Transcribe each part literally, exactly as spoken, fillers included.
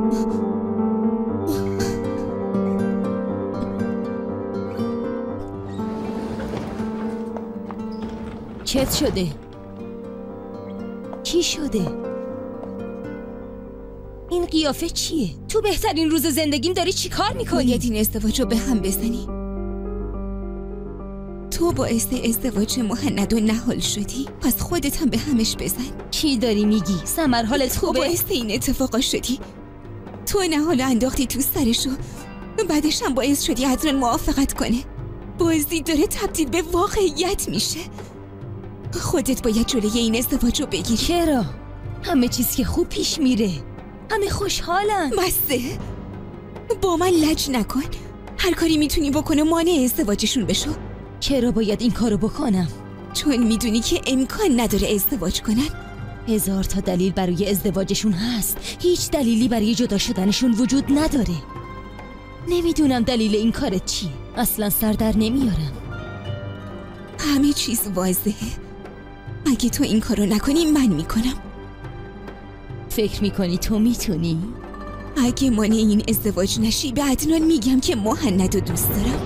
چت شده؟ چی شده؟ این قیافه چیه؟ تو بهترین روز زندگیم داری چی کار میکنی؟ باید این ازدواج رو به هم بزنی. تو باعث ازدواج مهند و نهال شدی، پس خودت هم به همش بزن. چی داری میگی؟ سمر حالت تو خوبه؟ باعث این اتفاقا شدی. تو نهال انداختی تو سرشو، بعدش هم باعث شدی عدنان موافقت کنه. بازی داره تبدیل به واقعیت میشه. خودت باید جلوی این ازدواج رو بگیری. چرا؟ همه چیز که خوب پیش میره، همه خوشحالن. بسه، با من لج نکن. هر کاری میتونی بکنه مانع ازدواجشون بشو. چرا باید این کارو بکنم؟ چون میدونی که امکان نداره ازدواج کنن. هزار تا دلیل برای ازدواجشون هست، هیچ دلیلی برای جدا شدنشون وجود نداره. نمیدونم دلیل این کارت چیه، اصلا سر در نمیارم. همه چیز واضحه. اگه تو این کارو نکنی من میکنم. فکر میکنی تو میتونی؟ اگه مانع این ازدواج نشی به عدنان میگم که مهند رو دوست دارم.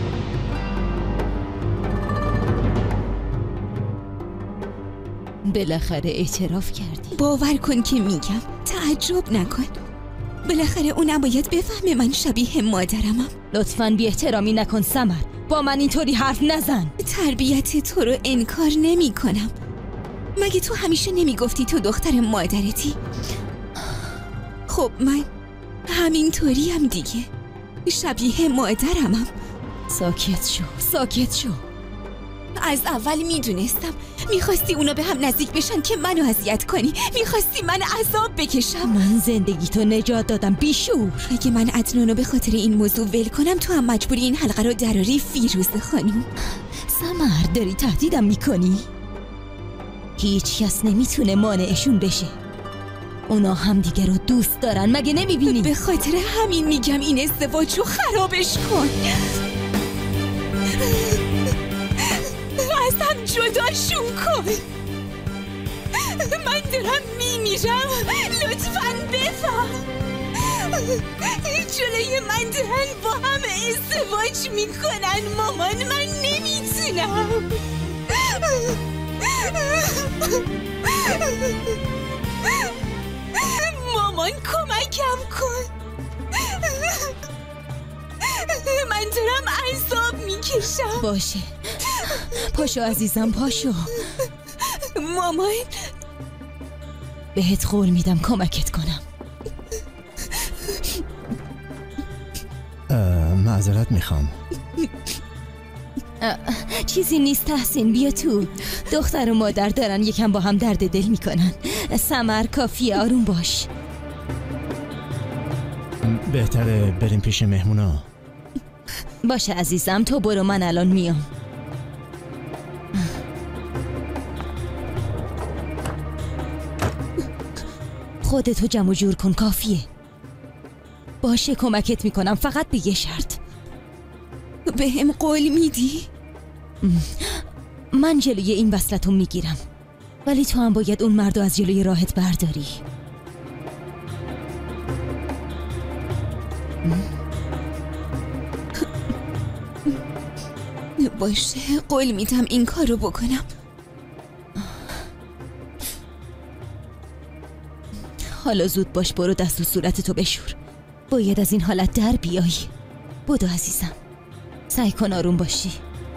بالاخره اعتراف کردی. باور کن که میگم، تعجب نکن. بالاخره اونم باید بفهمه من شبیه مادرمم. لطفاً بی احترامی نکن سمر، با من اینطوری حرف نزن. تربیت تو رو انکار نمی کنم. مگه تو همیشه نمیگفتی تو دختر مادرتی؟ خب من همینطوری هم دیگه، شبیه مادرمم. ساکت شو، ساکت شو. از اول میدونستم میخواستی اونا به هم نزدیک بشن که منو اذیت کنی. میخواستی من عذاب بکشم. من زندگی تو نجات دادم بیشور. اگه من عدنانو به خاطر این موضوع ول کنم، تو هم مجبوری این حلقه رو دراری. فیروز خانم، سمر داری تهدیدم میکنی؟ هیچ کس نمیتونه مانعشون بشه. اونا هم دیگه رو دوست دارن، مگه نمیبینی؟ به خاطر همین میگم این ازدواج رو خرابش کن. از هم جداشون کن. من دارم میمیرم، لطفاً بفهم. جلوی من دارن با هم ازدواج میکنن مامان، من نمیتونم. مامان کمکم کن. من دارم عذاب میکشم. باشه، پاشو عزیزم، پاشو. مامان، بهت قول میدم کمکت کنم. معذرت میخوام. چیزی نیست تحسین، بیا تو. دختر و مادر دارن یکم با هم درد دل میکنن. سمر کافیه، آروم باش. بهتره بریم پیش مهمونا. باشه عزیزم، تو برو، من الان میام. خودتو جمع جور کن، کافیه. باشه کمکت میکنم، فقط به یه شرط. به هم قول میدی؟ من جلوی این وصلتو میگیرم، ولی تو هم باید اون مردو از جلوی راهت برداری. باشه، قول میدم این کار رو بکنم. حالا زود باش، برو دست و صورتتو بشور. باید از این حالت در بیایی. بدو عزیزم، سعی کن آروم باشی.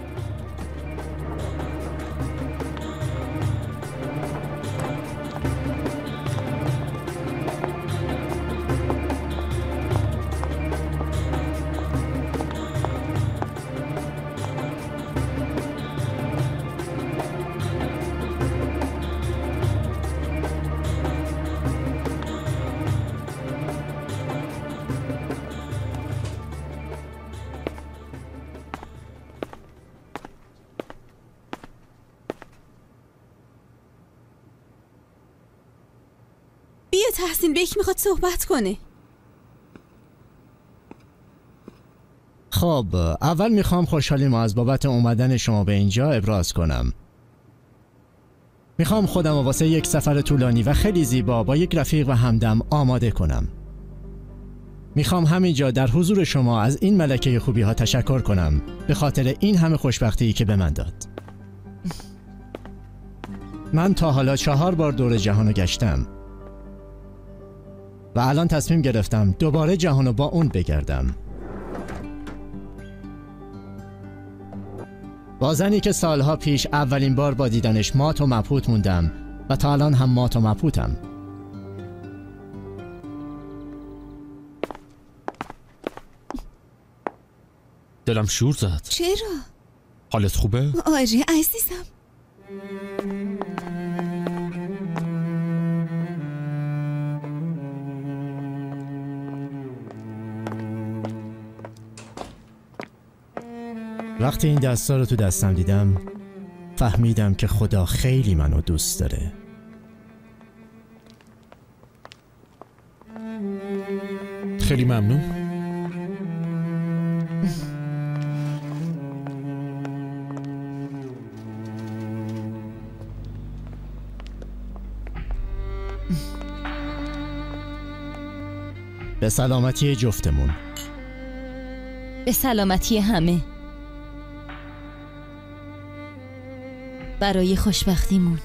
تحسین بیک میخواد صحبت کنه. خب اول میخوام خوشحالی ما از بابت اومدن شما به اینجا ابراز کنم. میخوام خودم واسه یک سفر طولانی و خیلی زیبا با یک رفیق و همدم آماده کنم. میخوام همینجا در حضور شما از این ملکه خوبی ها تشکر کنم به خاطر این همه خوشبختی که به من داد. من تا حالا چهار بار دور جهانو گشتم و الان تصمیم گرفتم دوباره جهانو با اون بگردم. با زنی که سالها پیش اولین بار با دیدنش مات و مبهوت موندم و تا الان هم مات و مبهوتم. دلم شور زد. چرا؟ حالت خوبه؟ آره عزیزم. وقتی این دستا رو تو دستم دیدم فهمیدم که خدا خیلی منو دوست داره. خیلی ممنون. به سلامتی جفتمون. به سلامتی همه. برای خوشبختیمون.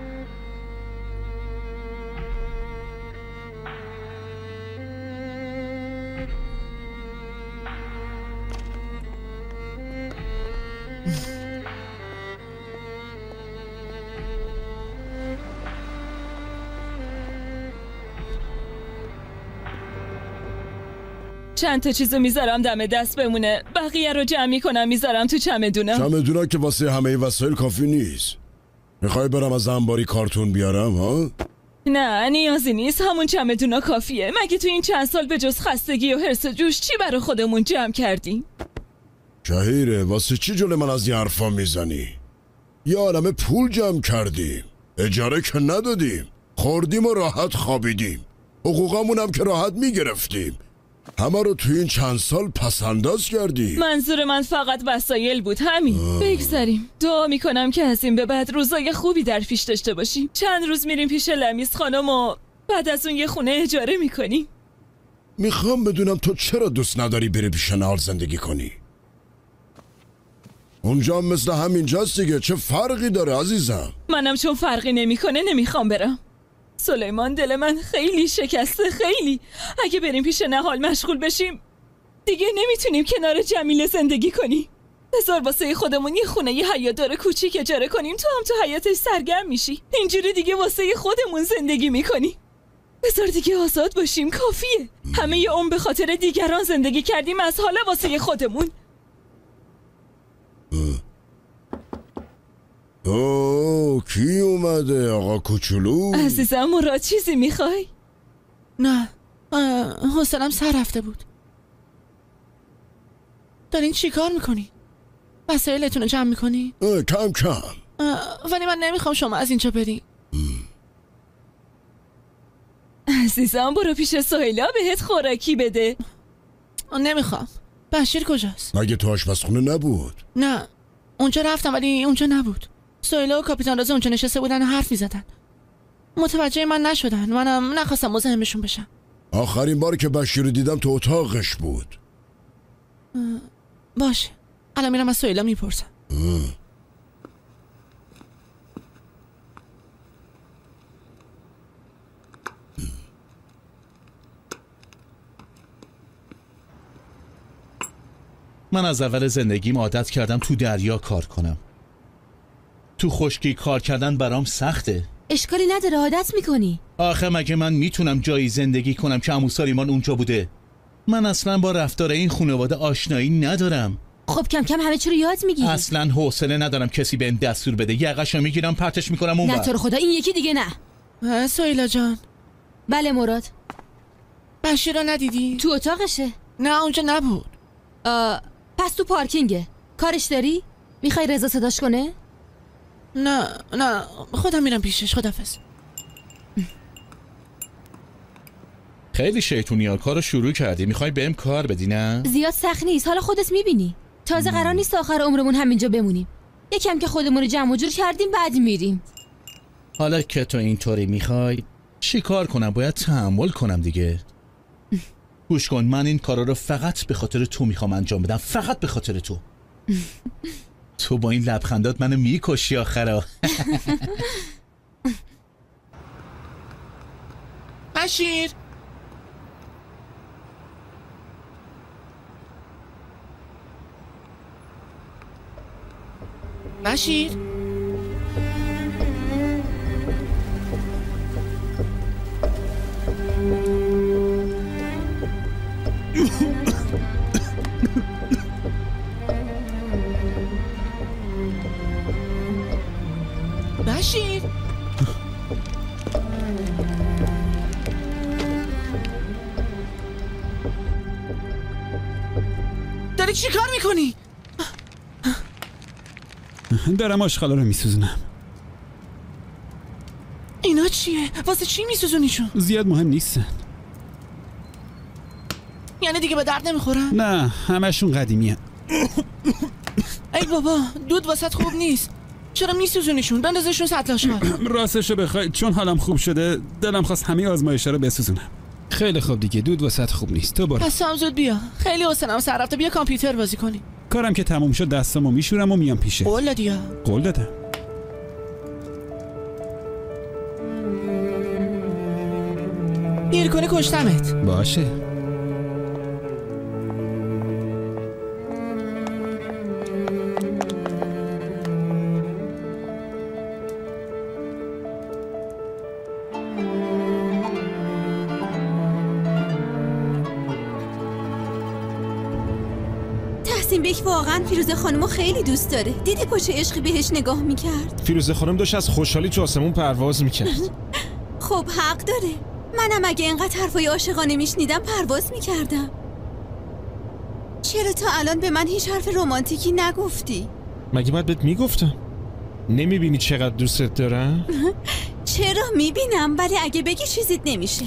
چند تا چیزو میذارم دم دست بمونه، بقیه رو جمع میکنم میذارم تو چمدونم. چمدونا که واسه همه وسایل کافی نیست. میخوای برم از انباری کارتون بیارم ها؟ نه نیازی نیست، همون چمدونا کافیه. مگه تو این چند سال به جز خستگی و حرص و جوش چی برای خودمون جمع کردیم؟ شهیره واسه چی جلوی من از این حرفا میزنی؟ یه عالمه پول جمع کردیم، اجاره که ندادیم، خوردیم و راحت خوابیدیم، حقوقمون هم که راحت میگرفتیم. همه رو تو این چند سال پسنداز کردی. منظور من فقط وسایل بود، همین. بگذاریم. دعا میکنم که از این به بعد روزای خوبی در پیش داشته باشیم. چند روز میریم پیش لمیس خانم و بعد از اون یه خونه اجاره میکنیم. میخوام بدونم تو چرا دوست نداری بری پیش نهال زندگی کنی؟ اونجا هم مثل همینجاست دیگه، چه فرقی داره عزیزم؟ منم چون فرقی نمیکنه نمیخوام برم. سلیمان دل من خیلی شکسته، خیلی. اگه بریم پیش نهال مشغول بشیم دیگه نمیتونیم کنار جمیله زندگی کنیم. بذار واسه خودمون یه خونه یه حیاطدار کوچیک اجاره کنیم، تو هم تو حیاتش سرگرم میشی. اینجوری دیگه واسه خودمون زندگی میکنیم. بذار دیگه آزاد باشیم، کافیه. همه یه عمر به خاطر دیگران زندگی کردیم، از حالا واسه خودمون. اوه کی اومده آقا کوچولو؟ عزیزم مراد چیزی میخوای؟ نه حوصله‌ام سر رفته بود. دارین چی کار میکنی؟ وسایلتون رو جمع میکنی؟ کم کم. ولی من نمیخوام شما از اینجا بریم. عزیزم برو پیش سهیلا بهت خوراکی بده. نمیخوام. بشیر کجاست؟ مگه تو آشپزخونه نبود؟ نه اونجا رفتم ولی اونجا نبود. سهیلا و کاپیتان رازه اونجا نشسته بودن و حرف میزدن. متوجه من نشدن، منم نخواستم مزاحمشون بشم. آخرین بار که بشیر رو دیدم تو اتاقش بود. باشه الان میرم از سهیلا میپرسم. من از اول زندگیم عادت کردم تو دریا کار کنم. تو خشکی کار کردن برام سخته. اشکالی نداره، عادت میکنی. آخه مگه من میتونم جایی زندگی کنم که عمو سلیمان اونجا بوده؟ من اصلا با رفتار این خانواده آشنایی ندارم. خب کم کم همه چی رو یاد میگیری. اصلا حوصله ندارم کسی بهم دستور بده. یقه‌شو میگیرم پرتش میکنم اونور. نه تو رو خدا این یکی دیگه نه. سهیلا جان. بله مراد. بشیر رو ندیدی؟ تو اتاقشه. نه اونجا نبود. آه، پس تو پارکینگه. کارش داری؟ میخوای رضا صداش کنه؟ نه نه خودم میرم پیشش. خدافظ. خیلی شیطونی ها کارو شروع کردی. میخوای بهم کار بدی نه؟ زیاد سخت نیست، حالا خودت میبینی. تازه قرار نیست آخر عمرمون همینجا بمونیم. یکم که خودمون رو جمع و جور کردیم بعد میریم. حالا که تو اینطوری میخوای چی کار کنم؟ باید تحمل کنم دیگه. گوش کن، من این کارا رو فقط به خاطر تو میخوام انجام بدم، فقط به خاطر تو. تو با این لبخندات منو میکشی آخرا. بشیر بشیر بشیر داری چی کار میکنی؟ دارم آشغالا رو میسوزونم. اینا چیه؟ واسه چی میسوزونیشون؟ زیاد مهم نیستن. یعنی دیگه به درد نمیخورن؟ نه، همشون قدیمی هن. ای بابا، دود واسط خوب نیست. چرا میسوزونیشون؟ بندازشون سطل آشغال. راستشو بخوای چون حالم خوب شده دلم خواست همه آزمایشا رو بسوزونم. خیلی خوب دیگه، دود واسط خوب نیست. تو برو. پس هم زود بیا. خیلی حسنم سر رفته، بیا کامپیوتر بازی کنی. کارم که تموم شد دستامو میشورم و میام پیشه. قول دادی یا؟ قول دادم. گیر کنی کشتمت. باشه. بیک واقعا فیروزه خانمو خیلی دوست داره. دیدی با چه عشقی بهش نگاه میکرد؟ فیروزه خانم داشت از خوشحالی تو آسمون پرواز میکرد. خب حق داره. منم اگه اینقدر حرفای عاشقانه میشنیدم پرواز میکردم. چرا تا الان به من هیچ حرف رمانتیکی نگفتی؟ مگه باید بهت میگفتم؟ نمیبینی چقدر دوستت دارم؟ چرا میبینم، ولی اگه بگی چیزیت نمیشه.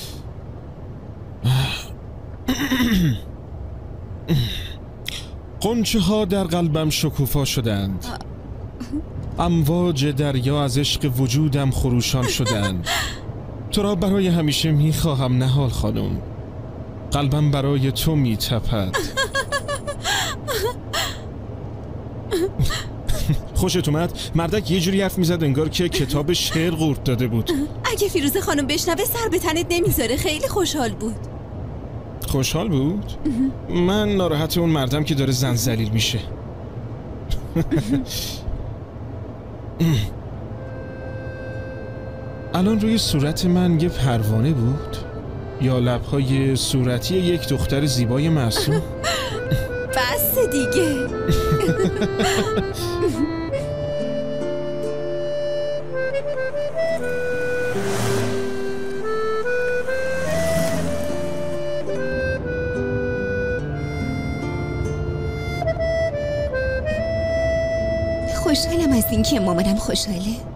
قنچه ها در قلبم شکوفا شدند، امواج دریا از عشق وجودم خروشان شدند. تو را برای همیشه میخواهم نهال خانم، قلبم برای تو میتپد. خوشت اومد؟ مردک یه جوری حرف میزد انگار که کتاب شعر قورت داده بود. اگه فیروزه خانم بشنوه سر به تنت نمیذاره. خیلی خوشحال بود. خوشحال بود؟ من ناراحت اون مردم که داره زن ذلیل میشه. الان روی صورت من یه پروانه بود یا لبهای صورتی یک دختر زیبای معصوم؟ بس دیگه. خوشحالم از این که مامانم خوشحاله.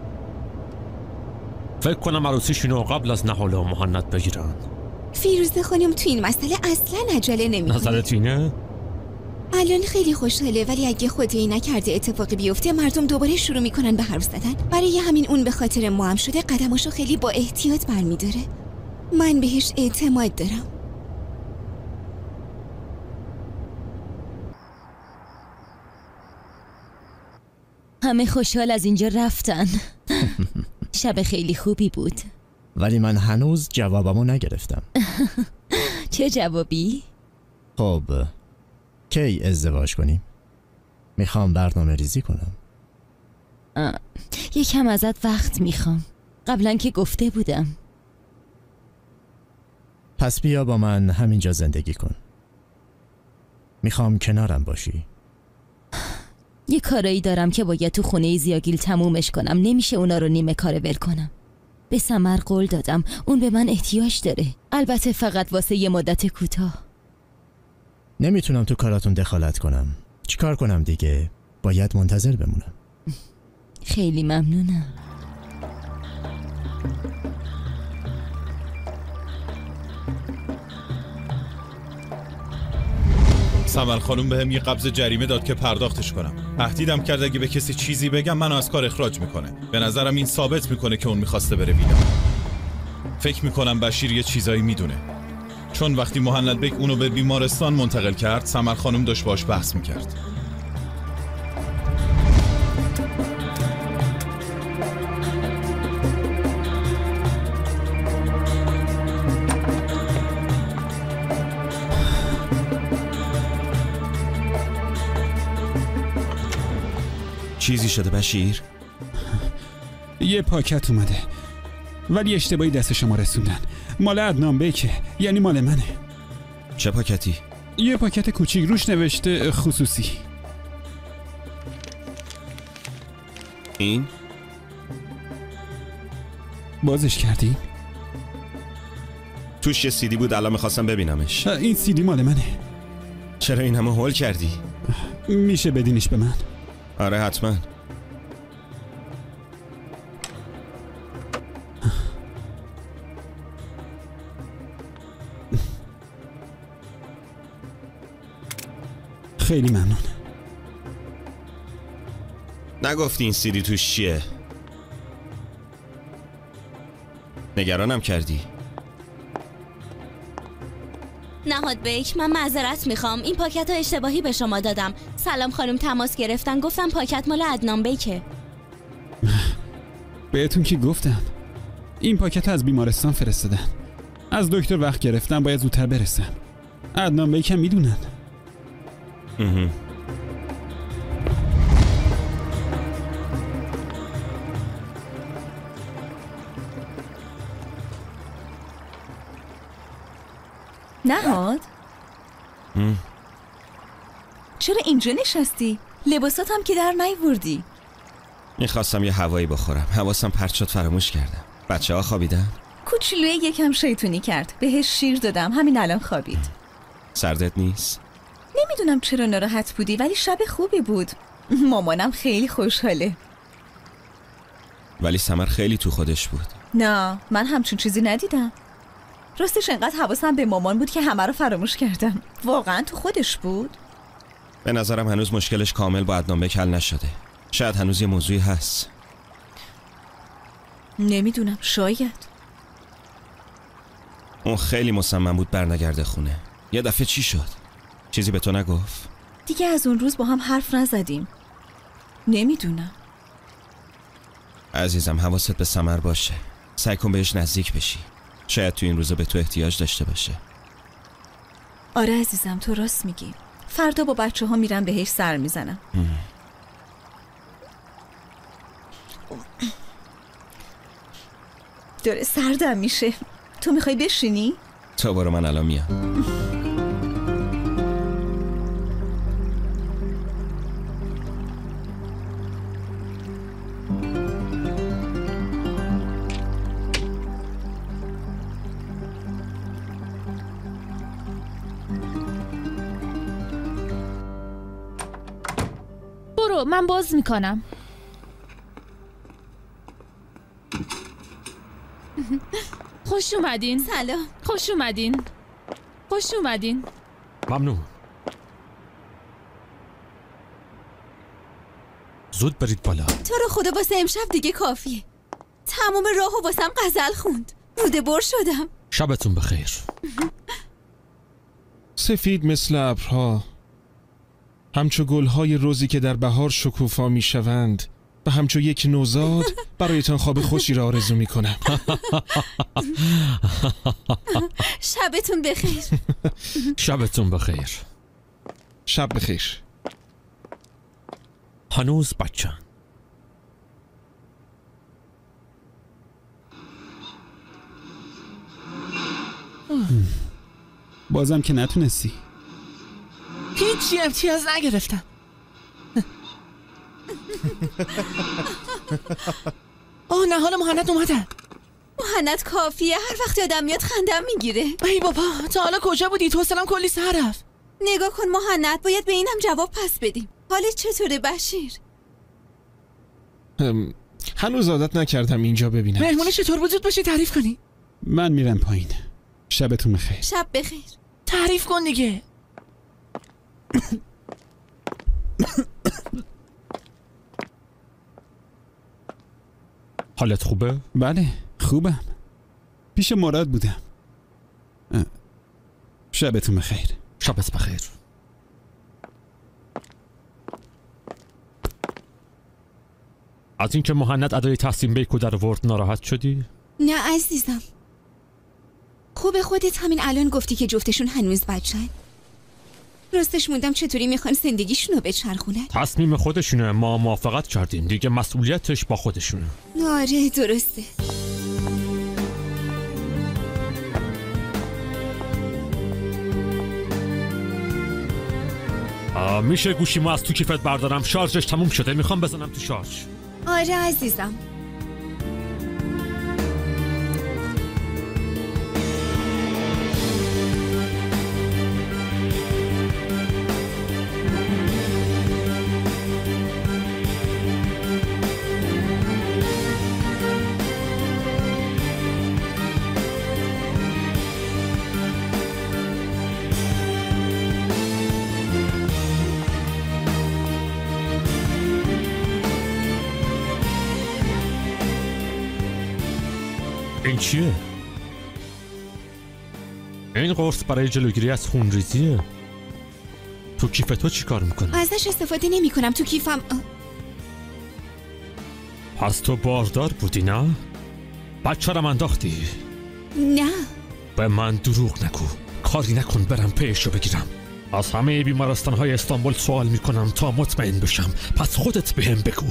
فکر کنم عروسیشونو قبل از نهال و مهند بگیرن. فیروزه خانم تو این مسئله اصلا عجله نمیکنه. نظرت اینه؟ الان خیلی خوشحاله، ولی اگه خدایی نکرده اتفاقی بیفته مردم دوباره شروع میکنن به حرف زدن. برای همین اون به خاطر ما هم شده قدماشو خیلی با احتیاط برمیداره. من بهش اعتماد دارم. همه خوشحال از اینجا رفتن. شب خیلی خوبی بود. ولی من هنوز جوابمو نگرفتم. چه جوابی؟ خب کی ازدواج کنیم؟ میخوام برنامه ریزی کنم. یکم ازت وقت میخوام. قبلا که گفته بودم. پس بیا با من همینجا زندگی کن. میخوام کنارم باشی. یه کارایی دارم که باید تو خونه زیاگیل تمومش کنم. نمیشه اونا رو نیمه کاره ول کنم. به سمر قول دادم اون به من احتیاج داره. البته فقط واسه یه مدت کوتاه. نمیتونم تو کاراتون دخالت کنم. چیکار کنم دیگه؟ باید منتظر بمونم. خیلی ممنونم. سمر خانم بهم یه قبض جریمه داد که پرداختش کنم. تهدیدم کرد اگه به کسی چیزی بگم منو از کار اخراج میکنه. به نظرم این ثابت میکنه که اون میخواسته بره ویلا. فکر میکنم بشیر یه چیزایی میدونه، چون وقتی مهند بیگ اونو به بیمارستان منتقل کرد سمر خانم داشت باش بحث میکرد. چیزی شده بشیر؟ یه پاکت اومده ولی اشتباهی دست شما رسوندن. مال عدنان بیکه، یعنی مال منه. چه پاکتی؟ یه پاکت کوچیک روش نوشته خصوصی. این؟ بازش کردی؟ توش یه سیدی بود، الان میخواستم ببینمش. این سیدی مال منه. چرا این همه هول کردی؟ میشه بدینش به من؟ آره حتما. خیلی ممنون. نگفتی این سیدی توش چیه؟ نگرانم کردی. نهاد بیک، من معذرت میخوام، این پاکت ها اشتباهی به شما دادم. سلام خانم تماس گرفتن، گفتم پاکت مال عدنان بیکه. بهتون کی گفتم؟ این پاکت از بیمارستان فرستادن. از دکتر وقت گرفتم، باید زودتر برسم. عدنان بیک هم میدونن. نهاد؟ چرا اینجا نشستی؟ لباسات هم که در نیوردی. میخواستم یه هوایی بخورم، حواسم پرت شد فراموش کردم. بچه ها خوابیدن؟ کوچولوی یکم شیطونی کرد، بهش شیر دادم، همین الان خوابید. سردت نیست؟ نمیدونم چرا ناراحت بودی ولی شب خوبی بود. مامانم خیلی خوشحاله. ولی سمر خیلی تو خودش بود. نه من همچون چیزی ندیدم. راستش انقدر حواسم به مامان بود که همه رو فراموش کردم. واقعا تو خودش بود؟ به نظرم هنوز مشکلش کامل با عدنان بیک حل نشده. شاید هنوز یه موضوعی هست. نمیدونم، شاید. اون خیلی مصمم بود برنگرده خونه. یه دفعه چی شد؟ چیزی به تو نگفت؟ دیگه از اون روز با هم حرف نزدیم. نمیدونم. عزیزم حواست به سمر باشه. سعی کن بهش نزدیک بشی. شاید تو این روزا به تو احتیاج داشته باشه. آره عزیزم، تو راست میگی. فردا با بچه ها میرم بهش سر میزنم. داره سردم میشه. تو میخوای بشینی؟ تو برو، من الان میام. برو، من باز میکنم. خوش اومدین. سلام. خوش اومدین. خوش اومدین. ممنون. زود برید بالا. تو رو خدا واسه امشب دیگه کافیه. تمام راهو واسم غزل خوند. روده بر شدم. شبتون بخیر. سفید مثل ابرها، همچو گلهای روزی که در بهار شکوفا می شوند و همچو یک نوزاد برایتان خواب خوشی را آرزو می کنم. شبتون بخیر. شبتون بخیر. شب بخیر. هنوز بچه بازم که نتونستی. هیچی امتیاز نگرفتم. آه نه، حالا مهند اومدن. مهند کافیه، هر وقت یادم میاد خندم میگیره. ای بابا، تا حالا کجا بودی؟ تو سلام کلی سر رفت. نگاه کن مهند، باید به اینم جواب پس بدیم. حالت چطوره بشیر؟ هنوز عادت نکردم اینجا ببینم. مهمونه چطور بود؟ زود باشی تعریف کنی. من میرم پایین. شبتون بخیر. شب بخیر. تعریف کن دیگه. حالت خوبه؟ بله خوبم. پیش مراد بودم. شبتون بخیر. شبت بخیر. از اینکه مهند ادای تحسین بیکو در ورد ناراحت شدی؟ نه عزیزم، خوب خودت همین الان گفتی که جفتشون هنوز بچه‌ن. راستش موندم چطوری میخوان زندگیشونو بچرخونن. تصمیم خودشونه، ما موافقت کردیم دیگه، مسئولیتش با خودشونه. آره درسته. میشه گوشیمو از تو کیفت بردارم؟ شارژش تموم شده، میخوام بزنم تو شارژ. آره عزیزم. این چیه؟ این قرص برای جلوگیری از خونریزیه. تو کیف تو چی کار میکنه؟ ازش استفاده نمی کنم. تو کیفم. پس تو باردار بودی نه؟ بچه رم انداختی؟ نه. به من دروغ نگو، کاری نکن برم پیشو بگیرم. از همه بیمارستانهای استانبول سوال میکنم تا مطمئن بشم، پس خودت بهم بگو.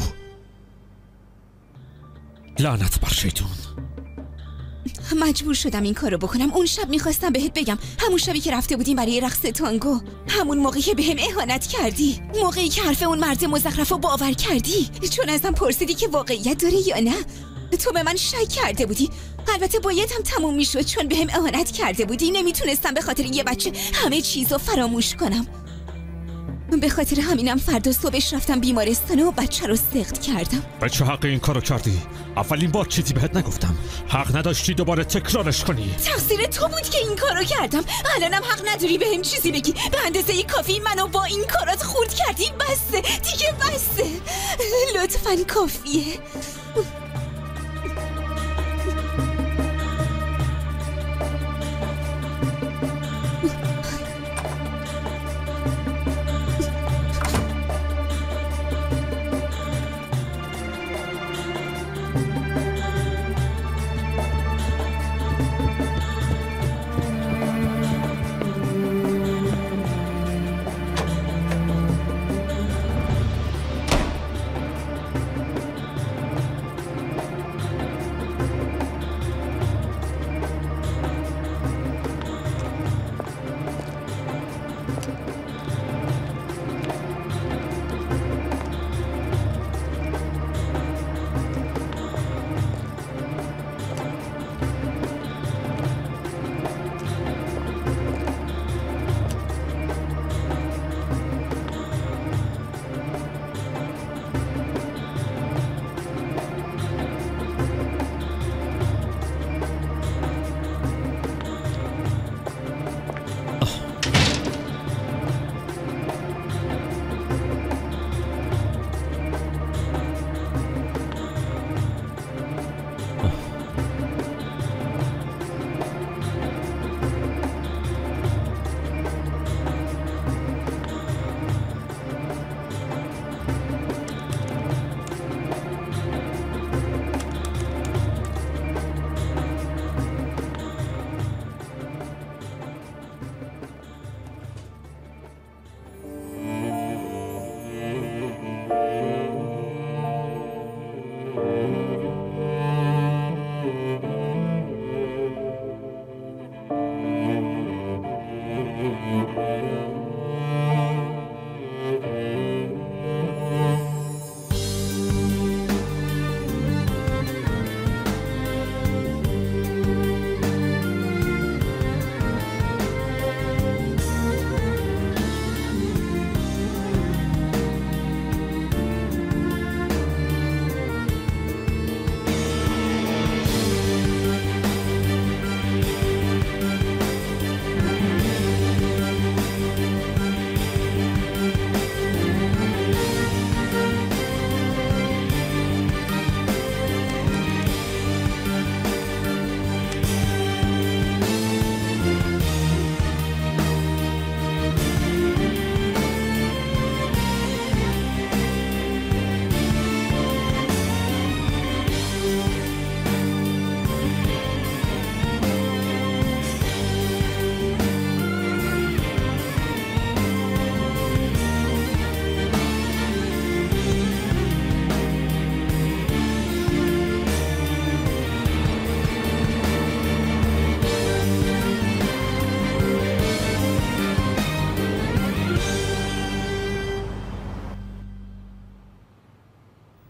لعنت بر شیطون. مجبور شدم این کارو بکنم. اون شب میخواستم بهت بگم، همون شبی که رفته بودیم برای رقص تانگو، همون موقعی که بهم اهانت کردی، موقعی که حرف اون مرد مزخرفو باور کردی، چون ازم پرسیدی که واقعیت داره یا نه. تو به من شک کرده بودی. البته باید هم تموم میشد چون بهم اهانت کرده بودی. نمیتونستم به خاطر یه بچه همه چیزو فراموش کنم. به خاطر همینم فردا صبحش رفتم بیمارستان و بچه رو سقط کردم. به چه حق این کارو کردی؟ اولین بار چیزی بهت نگفتم. حق نداشتی دوباره تکرارش کنی. تقصیر تو بود که این کارو کردم. الانم حق نداری بهم چیزی بگی. به اندازه کافی منو با این کارات خورد کردی. بسه دیگه، بسه. لطفاً کافیه.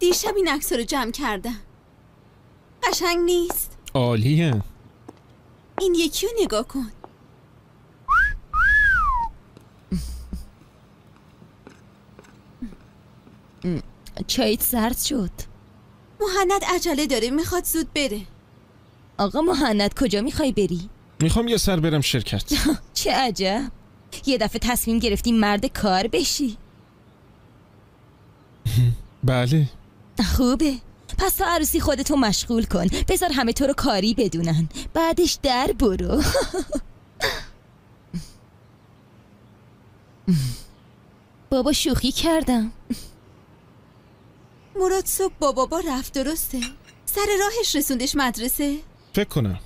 دیشب این عکس رو جمع کردم. قشنگ نیست؟ عالیه. این یکی رو نگاه کن. چایت سرد شد. مهند عجله داره، میخواد زود بره. آقا مهند کجا میخوای بری؟ میخوام یه سر برم شرکت. چه عجب، یه دفعه تصمیم گرفتی مرد کار بشی. بله. خوبه، پس تا عروسی خودتو مشغول کن، بذار همه تو رو کاری بدونن، بعدش در برو. بابا شوخی کردم. مراد صبح با بابا رفت، درسته؟ سر راهش رسوندش مدرسه؟ فکر کنم.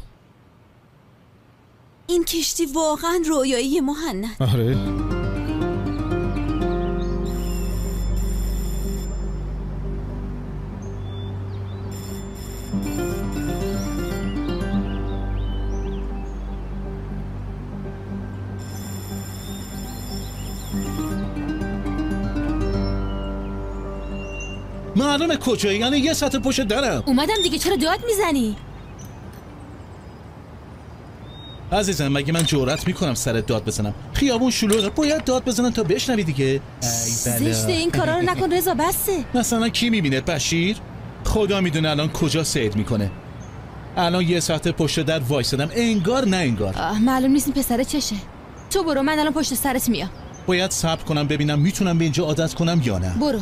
این کشتی واقعا رویایی مهند. آره. معلومه کجایی، یعنی یه ساعت پشت درم. اومدم دیگه، چرا داد میزنی؟ عزیزم مگه من جرأت میکنم سرت داد بزنم؟ خیابون شلوغه، باید داد بزنم تا بشنوی دیگه. زشته، این کارا رو نکن رضا، بسه. مثلا کی میبینه؟ بشیر؟ خدا میدونه الان کجا سید میکنه. الان یه ساعت پشت در وایسادم، انگار نه انگار. معلوم نیست این پسره چشه. تو برو، من الان پشت سرت میام. باید صبر کنم ببینم میتونم به اینجا عادت کنم یا نه. برو.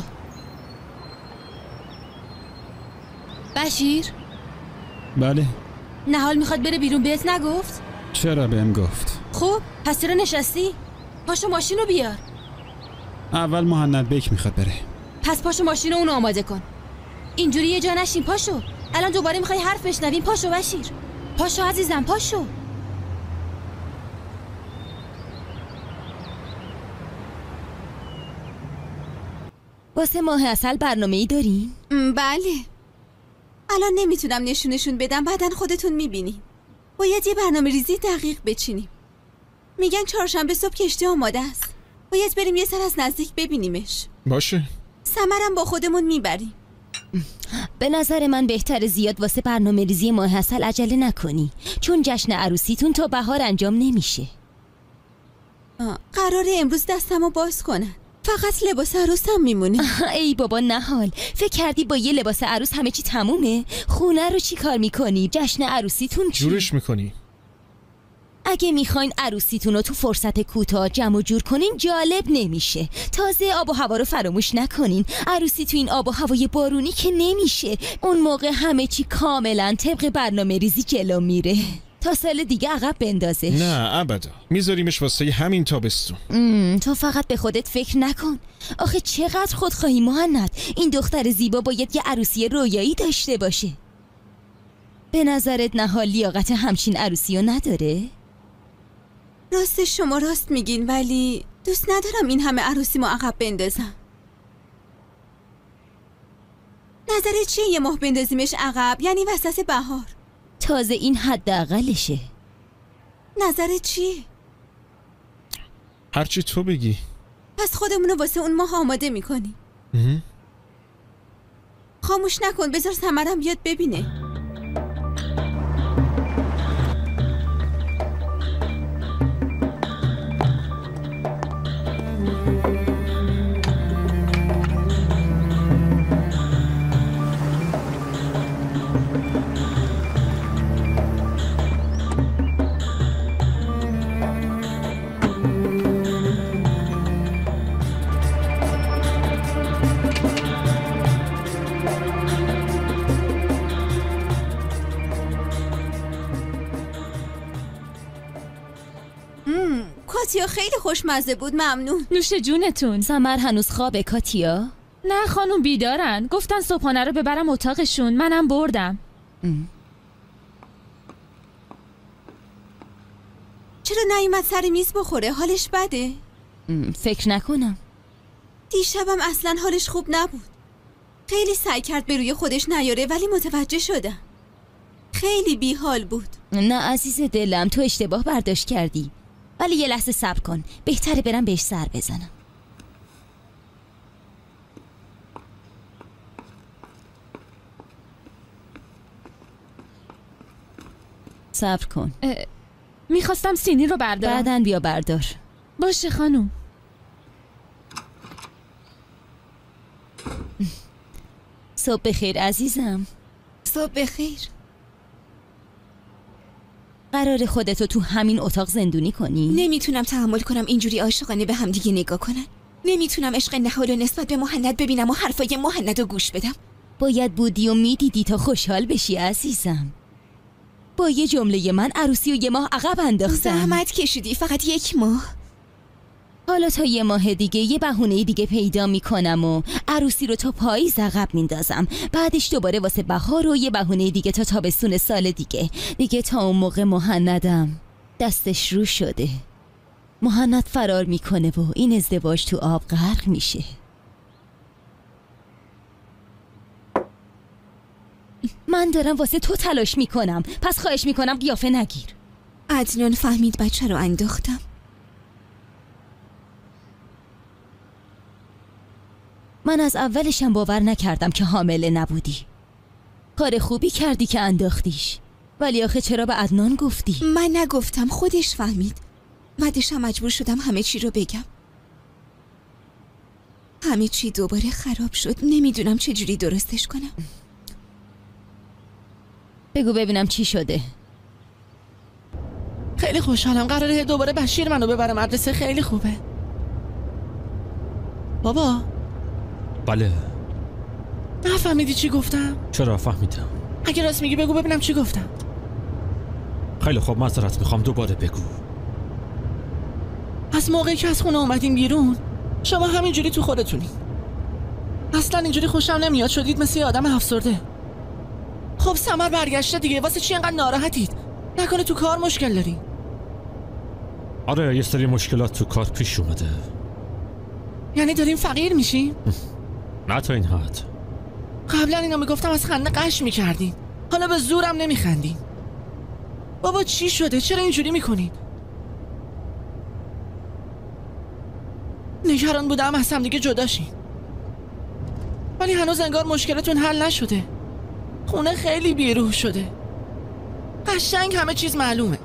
بشیر؟ بله. نهال میخواد بره بیرون، بهت نگفت؟ چرا بهم گفت؟ خب پس چرا نشستی؟ پاشو ماشین رو بیار. اول مهند بیک میخواد بره. پس پاشو ماشین رو اونو آماده کن. اینجوری یه جا نشین، پاشو. الان دوباره میخوای حرف بشنویم، پاشو بشیر. پاشو عزیزم، پاشو. واسه ماه عسل برنامه‌ای دارین؟ بله. الان نمیتونم نشونشون بدم، بعدن خودتون میبینیم. باید یه برنامه ریزی دقیق بچینیم. میگن چهارشنبه صبح کشتی آماده است. باید بریم یه سر از نزدیک ببینیمش. باشه. سمرم با خودمون میبریم. به نظر من بهتر زیاد واسه برنامه ریزی ماه عسل عجله نکنی، چون جشن عروسیتون تا بهار انجام نمیشه. قراره امروز دستمو باز کنن، فقط لباس عروسم میمونه. ای بابا نهال، فکر کردی با یه لباس عروس همه چی تمومه؟ خونه رو چی کار میکنی؟ جشن عروسیتون چی؟ جورش میکنی. اگه میخواین عروسیتون رو تو فرصت کوتاه جمع و جور کنین جالب نمیشه. تازه آب و هوا رو فراموش نکنین، عروسی تو این آب و هوای بارونی که نمیشه. اون موقع همه چی کاملا طبق برنامه ریزی جلو میره تا سال دیگه عقب بندازش. نه ابدا، میذاریمش واسه همین تابستون. تو فقط به خودت فکر نکن. آخه چقدر خودخواهی مهند. این دختر زیبا باید یه عروسی رویایی داشته باشه. به نظرت نهال لیاقت همچین عروسی رو نداره؟ راست شما راست میگین، ولی دوست ندارم این همه عروسی ما عقب بندازم. نظرت چیه یه ماه بندازیمش عقب؟ یعنی وسط بهار. تازه این حداقلشه. نظرت چیه؟ هرچی تو بگی. پس خودمونو واسه اون ماه آماده میکنی. خاموش نکن، بذار سمرم بیاد ببینه. کاتیا خیلی خوشمزه بود، ممنون. نوش جونتون. سمر هنوز خوابه کاتیا؟ نه خانوم، بیدارن. گفتن صبحانه رو ببرم اتاقشون، منم بردم. ام. چرا نیومد سر میز بخوره؟ حالش بده؟ ام. فکر نکنم. دیشبم اصلا حالش خوب نبود. خیلی سعی کرد به روی خودش نیاره، ولی متوجه شدم خیلی بی حال بود. نه عزیز دلم، تو اشتباه برداشت کردی. ولی یه لحظه صبر کن، بهتره برم بهش سر بزنم. صبر کن. میخواستم سینی رو بردارم. بعدن بیا بردار. باشه خانم. صبح بخیر عزیزم. صبح بخیر. قرار خودتو تو همین اتاق زندونی کنی؟ نمیتونم تحمل کنم اینجوری عاشقانه به هم دیگه نگاه کنن. نمیتونم عشق نهال و نسبت به مهند ببینم و حرفای مهند رو گوش بدم. باید بودی و میدیدی تا خوشحال بشی عزیزم. با یه جمله من عروسی و یه ماه عقب انداختم. زحمت کشیدی فقط یک ماه. حالا تا یه ماه دیگه یه بهونه دیگه پیدا میکنم و عروسی رو تا پاییز عقب میندازم. بعدش دوباره واسه بهار و یه بهونه دیگه تا تابستون سال دیگه. دیگه تا اون موقع مهندم دستش رو شده. مهند فرار میکنه و این ازدواج تو آب غرق میشه. من دارم واسه تو تلاش میکنم، پس خواهش میکنم قیافه نگیر. عدنان فهمید بچه رو انداختم. من از اولشم باور نکردم که حامله نبودی. کار خوبی کردی که انداختیش. ولی آخه چرا به عدنان گفتی؟ من نگفتم، خودش فهمید. بعدشم مجبور شدم همه چی رو بگم. همه چی دوباره خراب شد. نمیدونم چجوری درستش کنم. بگو ببینم چی شده. خیلی خوشحالم. قراره دوباره بشیر منو ببره مدرسه. خیلی خوبه. بابا. بله. نفهمیدی چی گفتم؟ چرا فهمیدم. اگه راست میگی بگو ببینم چی گفتم. خیلی خوب معذرت میخوام، دوباره بگو. از موقعی که از خونه اومدین بیرون شما همینجوری تو خودتونی. اصلا اینجوری خوشم نمیاد. شدید مثل آدم افسرده. خب سمر برگشته دیگه، واسه چی انقدر ناراحتید؟ نکنه تو کار مشکل داری؟ آره یه سری مشکلات تو کار پیش اومده. یعنی داریم فقیر میشیم؟ نه تا این حد. قبلا اینا میگفتم از خنده قش میکردین، حالا به زورم نمیخندین. بابا چی شده؟ چرا اینجوری میکنین؟ نگران بودم از هم دیگه جداشین، ولی هنوز انگار مشکلتون حل نشده. خونه خیلی بیروح شده. قشنگ همه چیز معلومه.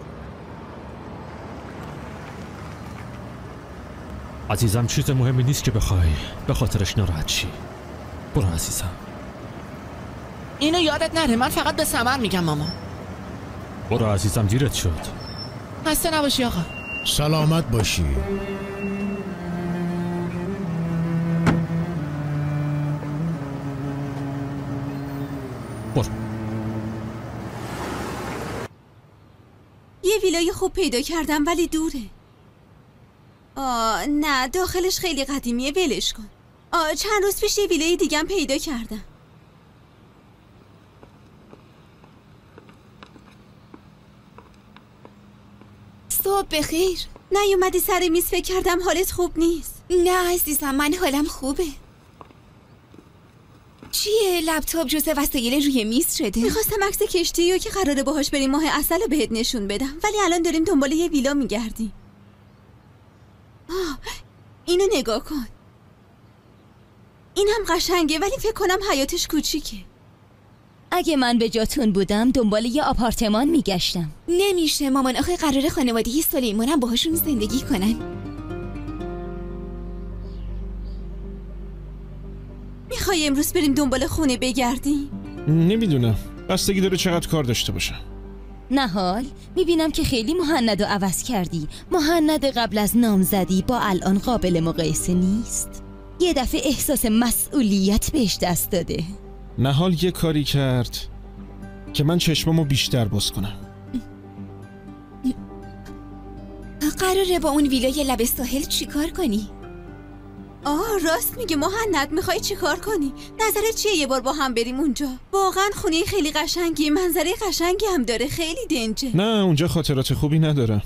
عزیزم چیز مهمی نیست که بخوای به خاطرش ناراحت شی. برو عزیزم. اینو یادت نره، من فقط به سمر میگم ماما. برو عزیزم دیرت شد. خسته نباشی آقا. سلامت باشی. برو. یه ویلای خوب پیدا کردم ولی دوره. آه نه، داخلش خیلی قدیمیه، ولش کن. آه چند روز پیش یه ویلای دیگم پیدا کردم. صبح بخیر. نیومدی سر میز؟ فکر کردم حالت خوب نیست. نه عزیزم، من حالم خوبه. چیه؟ لپتاپ جزء وسایل روی میز شده. میخواستم عکس کشتی رو که قراره باهاش بریم ماه عسل رو بهت نشون بدم، ولی الان داریم دنبال یه ویلا میگردیم. آه اینو نگاه کن. این هم قشنگه ولی فکر کنم حیاتش کوچیکه. اگه من به جاتون بودم دنبال یه آپارتمان میگشتم. نمیشه مامان، آخه قراره خانواده سلیمان هم باهاشون زندگی کنن. میخوای امروز بریم دنبال خونه بگردیم؟ نمیدونم، بستگی داره چقدر کار داشته باشم. نهال میبینم که خیلی مهند رو عوض کردی. مهند قبل از نامزدی با الان قابل مقایسه نیست. یه دفعه احساس مسئولیت بهش دست داده. نهال یه کاری کرد که من چشمامو بیشتر باز کنم. قراره با اون ویلای لب ساحل چیکار کنی؟ آه راست میگه مهند، میخوای چی کار کنی؟ نظرت چیه یه بار با هم بریم اونجا؟ واقعا خونه خیلی قشنگی، منظره قشنگی هم داره، خیلی دنجه. نه اونجا خاطرات خوبی ندارم.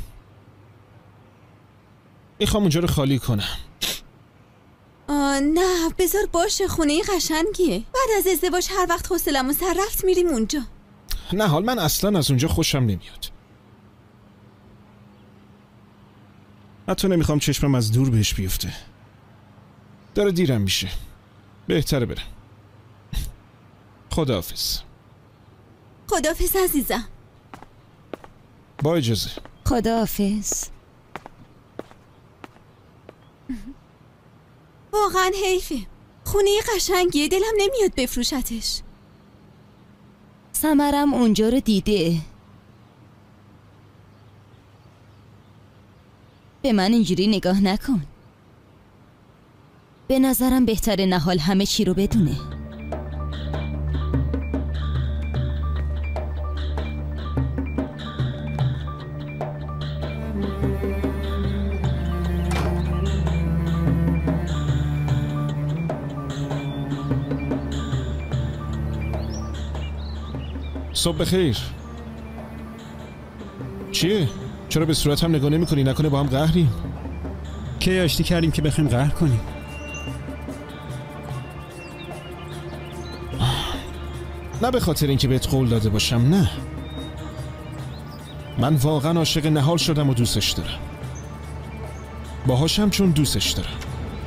میخوام اونجا رو خالی کنم. آه نه بذار باشه، خونه قشنگیه. بعد از ازدواج هر وقت حوصله‌مون سر رفت میریم اونجا. نه حال من اصلا از اونجا خوشم نمیاد. حتی نمیخوام چشمم از دور بهش بیفته. داره دیرم میشه، بهتره برم. خداحافظ. خداحافظ عزیزم. با اجازه. خداحافظ. واقعا حیفه. خونه قشنگیه، دلم نمیاد بفروشتش. سمرم اونجا رو دیده. به من اینجوری نگاه نکن. به نظرم بهتره نهال همه چی رو بدونه. صبح بخیر. چیه؟ چرا به صورت هم نگاه نمی کنی؟ نکنه با هم قهریم؟ کی آشتی کردیم که بخوایم قهر کنیم؟ نه به خاطر اینکه بهت قول داده باشم، نه. من واقعا عاشق نهال شدم و دوستش دارم. باهاشم چون دوستش دارم.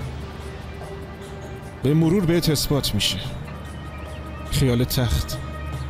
به مرور بهت اثبات میشه. خیال تخت.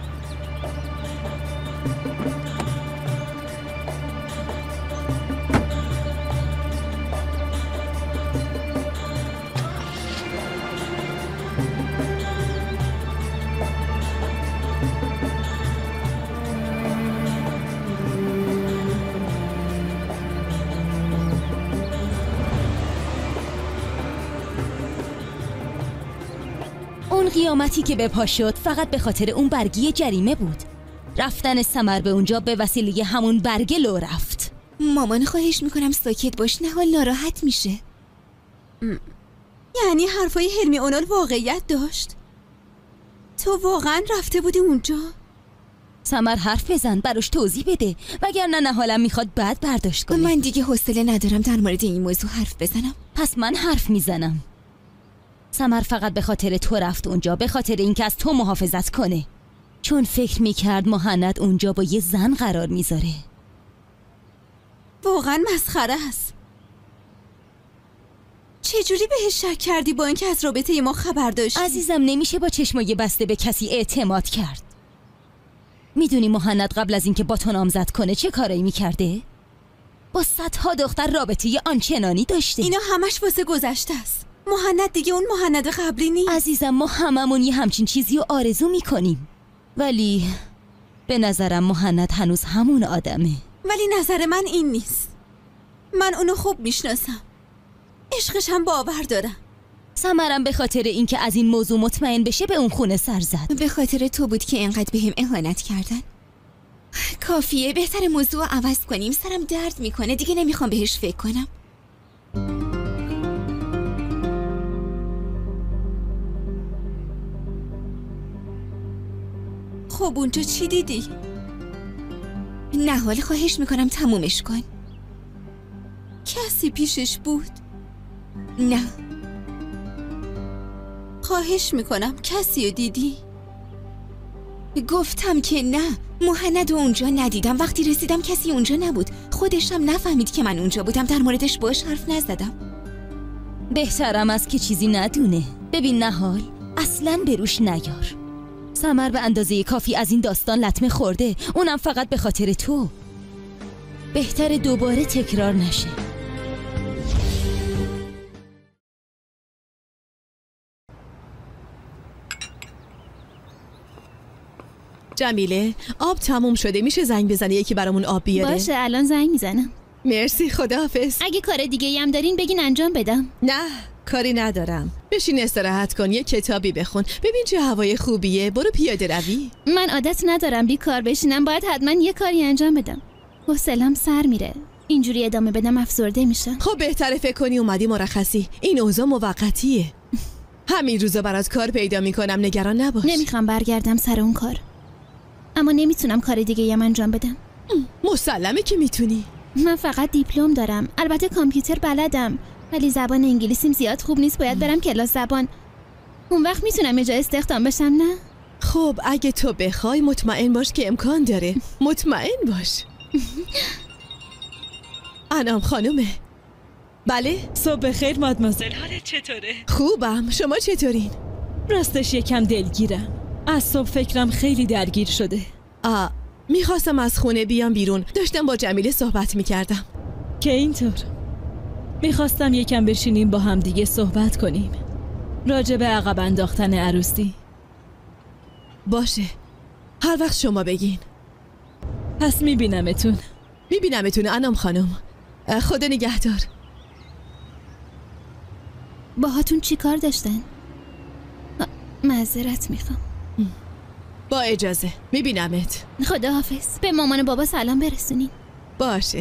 اون قیامتی که به پا شد فقط به خاطر اون برگی جریمه بود. رفتن سمر به اونجا به وسیله همون برگ لو رفت. مامان خواهش میکنم ساکت باش، نهال ناراحت میشه. م. یعنی حرفای حلمی اونال واقعیت داشت؟ تو واقعا رفته بودی اونجا؟ سمر حرف بزن، براش توضیح بده، وگرنه نهالم میخواد بعد برداشت کنه. من دیگه حوصله ندارم در مورد این موضوع حرف بزنم. پس من حرف میزنم. سمر فقط به خاطر تو رفت اونجا، به خاطر اینکه از تو محافظت کنه، چون فکر میکرد مهند اونجا با یه زن قرار میذاره. واقعا مسخره است. چجوری بهش شک کردی با اینکه از رابطه ما خبر داشتی؟ عزیزم نمیشه با چشمای بسته به کسی اعتماد کرد. میدونی مهند قبل از اینکه با تو نامزد کنه چه کارایی میکرده؟ با صدها دختر رابطه آنچنانی داشته. اینا همش واسه گذشته است. مهند دیگه اون مهند قبلی نیست. عزیزم ما هممون یه همچین چیزی رو آرزو میکنیم، ولی به نظرم مهند هنوز همون آدمه. ولی نظر من این نیست. من اونو خوب میشناسم، عشقش هم باور دارم. سمرم به خاطر اینکه از این موضوع مطمئن بشه به اون خونه سر زد. به خاطر تو بود که اینقدر بهم اهانت کردن. کافیه، بهتر موضوع عوض کنیم. سرم درد میکنه، دیگه نمیخوام بهش فکر کنم. خب اونجا چی دیدی؟ نهال خواهش میکنم تمومش کن. کسی پیشش بود؟ نه. خواهش میکنم کسی رو دیدی؟ گفتم که نه. مهند اونجا ندیدم. وقتی رسیدم کسی اونجا نبود. خودشم نفهمید که من اونجا بودم. در موردش باش حرف نزدم. بهترم از که چیزی ندونه. ببین نهال، اصلاً بروش نیار. سمر به اندازه کافی از این داستان لطمه خورده، اونم فقط به خاطر تو. بهتر دوباره تکرار نشه. جمیله، آب تموم شده، میشه زنگ بزنی یکی برامون آب بیاره؟ باشه الان زنگ میزنم. مرسی، خداحافظ. اگه کار دیگه هم دارین بگین انجام بدم. نه کاری ندارم. بشین استراحت کن، یه کتابی بخون، ببین چه هوای خوبیه. برو پیاده روی. من عادت ندارم بیکار بشینم، باید حتما یه کاری انجام بدم. حوصله‌ام سر میره. اینجوری ادامه بدم افسرده میشم. خب بهتره فکر کنی اومدی مرخصی. این اوضاع موقتیه. همین روزا برات کار پیدا میکنم، نگران نباش. نمیخوام برگردم سر اون کار، اما نمیتونم کار دیگه هم انجام بدم. مسلمه که میتونی. من فقط دیپلم دارم، البته کامپیوتر بلدم، ولی زبان انگلیسیم زیاد خوب نیست. باید برم کلاس زبان. اون وقت میتونم یه جا استخدام بشم، نه؟ خب اگه تو بخوای مطمئن باش که امکان داره. مطمئن باش. انام خانومه. بله؟ صبح بخیر مادمازل، حالت چطوره؟ خوبم، شما چطورین؟ راستش یکم دلگیرم. از صبح فکرم خیلی درگیر شده. آه میخواستم از خونه بیام بیرون. داشتم با جمیله صحبت میکردم. که اینطور میخواستم یکم بشینیم با هم دیگه صحبت کنیم راجع به عقب انداختن عروسی. باشه، هر وقت شما بگین. پس میبینمتون. میبینمتون انام خانم. خدا نگهدار. باهاتون چی کار داشتن؟ معذرت میخوام. با اجازه. میبینمت. خدا حافظ. به مامان و بابا سلام برسونین. باشه.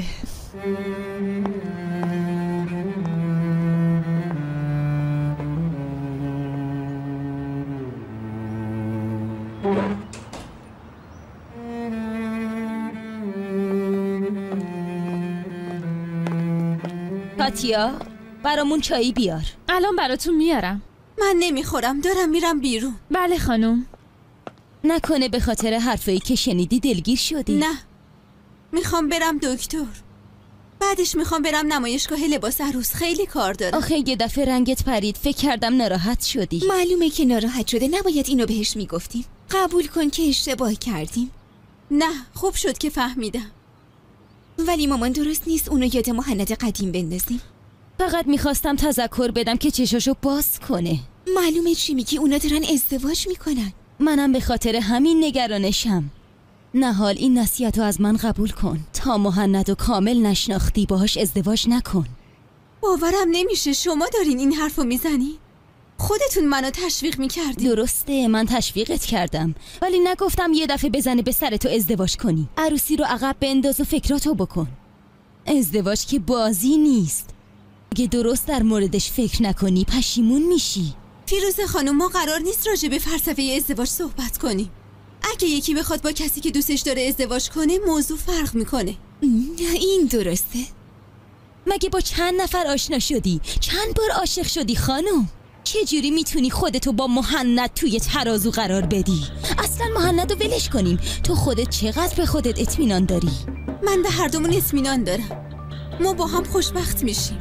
کاتیا برامون چایی بیار. الان براتون میارم. من نمیخورم، دارم میرم بیرون. بله خانم. نکنه به خاطر حرفایی که شنیدی دلگیر شدی؟ نه، میخوام برم دکتر. بعدش میخوام برم نمایشگاه لباس عروس. خیلی کار دارم. آخه یه دفعه رنگت پرید، فکر کردم ناراحت شدی. معلومه که ناراحت شده، نباید اینو بهش میگفتیم. قبول کن که اشتباه کردیم. نه، خوب شد که فهمیدم. ولی مامان درست نیست اونو یاد مهند قدیم بندازیم. فقط میخواستم تذکر بدم که چشاشو باز کنه. معلومه چی میگی، اونا دارن ازدواج میکنن. منم به خاطر همین نگرانشم. نهال این نصیحتو از من قبول کن. تا مهند و کامل نشناختی باهاش ازدواج نکن. باورم نمیشه شما دارین این حرفو میزنی. خودتون منو تشویق میکردی. درسته، من تشویقت کردم، ولی نگفتم یه دفعه بزنه به سر تو ازدواج کنی. عروسی رو عقب بنداز و فکراتو بکن. ازدواج که بازی نیست. اگه درست در موردش فکر نکنی پشیمون میشی. فیروزه خانم، ما قرار نیست راجع به فلسفه ازدواج صحبت کنیم. اگه یکی بخواد با کسی که دوستش داره ازدواج کنه موضوع فرق میکنه. این درسته. مگه با چند نفر آشنا شدی؟ چند بار عاشق شدی خانم؟ چجوری میتونی خودتو با مهند توی ترازو قرار بدی؟ اصلا مهند رو ولش کنیم. تو خودت چقدر به خودت اطمینان داری؟ من به هر دومون اطمینان دارم. ما با هم خوشبخت میشیم.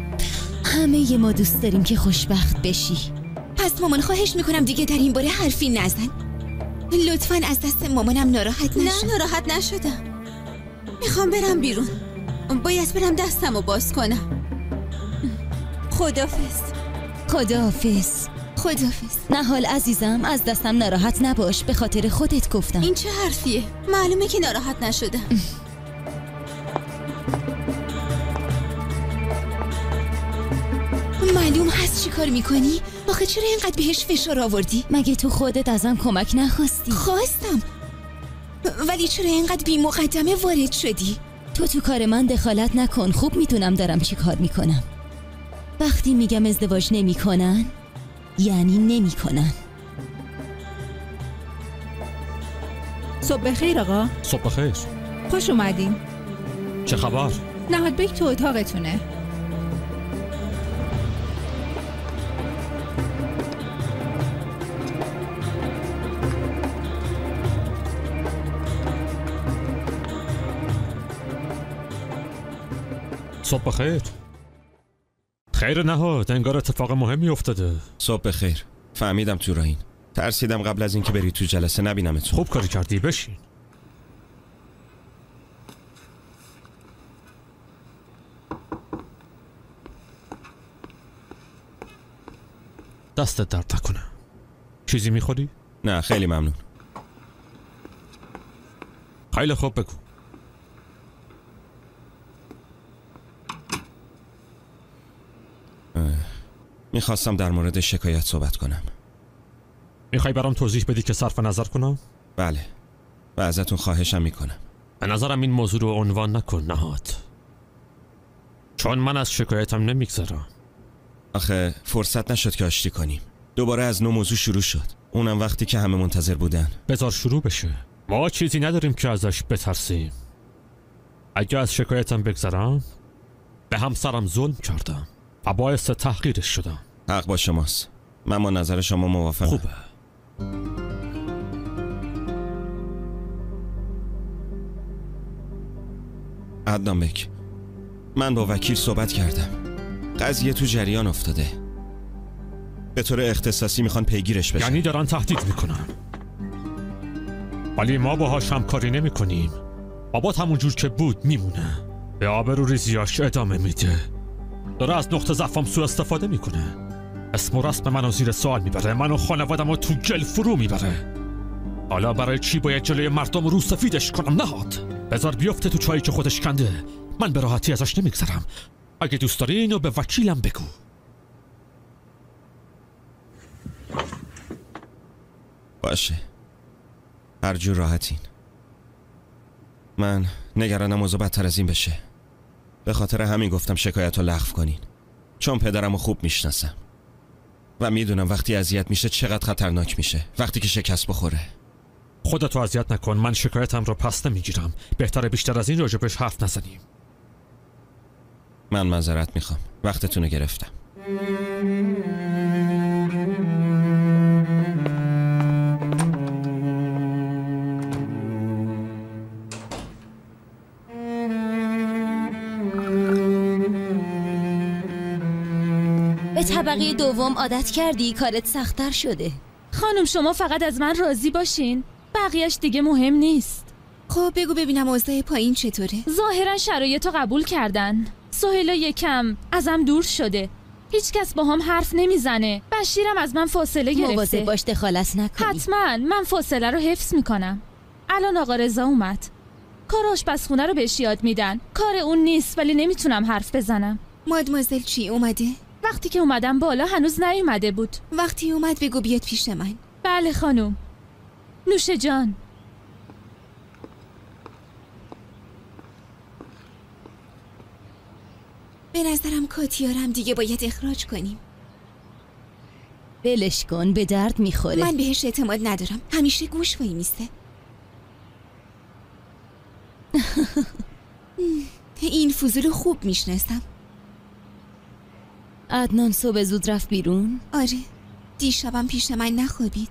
همه ما دوست داریم که خوشبخت بشی. پس مامان خواهش میکنم دیگه در این باره حرفی نزن. لطفاً از دست مامانم ناراحت نشو. نه ناراحت نشدم. میخوام برم بیرون. باید برم دستمو باز کنم. خداحافظ. خداحافظ. خداحافظ. نهال عزیزم، از دستم ناراحت نباش، به خاطر خودت گفتم. این چه حرفیه؟ معلومه که ناراحت نشدم. معلوم هست چی کار میکنی؟ آخه چرا اینقدر بهش فشار آوردی؟ مگه تو خودت ازم کمک نخواستی؟ خواستم، ولی چرا اینقدر بی مقدمه وارد شدی؟ تو تو کار من دخالت نکن. خوب میتونم دارم چی کار میکنم. وقتی میگم ازدواج نمیکنن یعنی نمیکنن. صبح بخیر آقا. صبح بخیر. خوش اومدین. چه خبر؟ نهاد بیک تو اتاقتونه. صبح بخیر. خیر نهاد، انگار اتفاق مهمی افتاده. صبح بخیر. فهمیدم تو راهین. ترسیدم قبل از اینکه بری تو جلسه نبینمتون. خوب کاری کردی، بشین. دستت درد نکنه. چیزی میخوری؟ نه خیلی ممنون. خیلی خوب، بگو. میخواستم در مورد شکایت صحبت کنم. میخوای برام توضیح بدی که صرف نظر کنم؟ بله، و ازتون خواهشم میکنم. به نظرم این موضوع رو عنوان نکن نهاد، چون من از شکایتم نمیگذرم. آخه فرصت نشد که آشتی کنیم. دوباره از نو موضوع شروع شد، اونم وقتی که همه منتظر بودن. بذار شروع بشه. ما چیزی نداریم که ازش بترسیم. اگه از شکایتم بگذرم به همسرم ظلم کردم و باعث تحقیرش شدم. حق با شماست. من با نظر شما موافقم. خوبه. عدنان بک، من با وکیل صحبت کردم. قضیه تو جریان افتاده. به طور اختصاصی میخوان پیگیرش بشن. یعنی دارن تهدید میکنن؟ ولی ما باهاش همکاری نمی کنیم. بابات همونجور که بود میمونه، به آبرو ریزیاش ادامه میده، داره از نقطه ضعفم سوء استفاده میکنه، اسم و رسم منو زیر سوال میبره، منو خانوادمو تو گل فرو میبره. حالا برای چی باید جلوی مردم رو سفیدش کنم؟ نهاد بذار بیفته تو چایی که خودش کنده، من به راحتی ازش نمیگذرم. اگه دوست داری اینو به وکیلم بگو. باشه، هر جور راحتین. من نگرانم اوضاع بدتر از این بشه. به خاطر همین گفتم شکایت رو لغو کنین، چون پدرم رو خوب میشناسم و میدونم وقتی اذیت میشه چقدر خطرناک میشه. وقتی که شکست بخوره. خودتو اذیت نکن، من شکایتم رو پس نمیگیرم. بهتره بیشتر از این راجبش حرف نزنیم. من معذرت میخوام، وقتتون رو گرفتم. به طبقه دوم عادت کردی، کارت سخت‌تر شده. خانم شما فقط از من راضی باشین، بقیهش دیگه مهم نیست. خب بگو ببینم اوضاع پایین چطوره؟ ظاهرا شرایطو قبول کردن. سهیلا یکم ازم دور شده، هیچ کس با هم حرف نمیزنه. بشیرم از من فاصله گرفته. مواظب باش دخالت نکنی. حتما من فاصله رو حفظ میکنم. الان آقا رضا اومد، کار آشپزخونه رو بهش یاد میدن. کار اون نیست ولی نمیتونم حرف بزنم. مادمازل چی اومده؟ وقتی که اومدم بالا هنوز نیومده بود. وقتی اومد بگو بیاد پیش من. بله خانم. نوش جان. به نظرم کاتیارم دیگه باید اخراج کنیم. بلش کن، به درد میخوره. من بهش اعتماد ندارم، همیشه گوش وای میسته. این فضول خوب میشناسم. عدنان صبح زود رفت بیرون؟ آره، دیشبم پیش من نخوابید.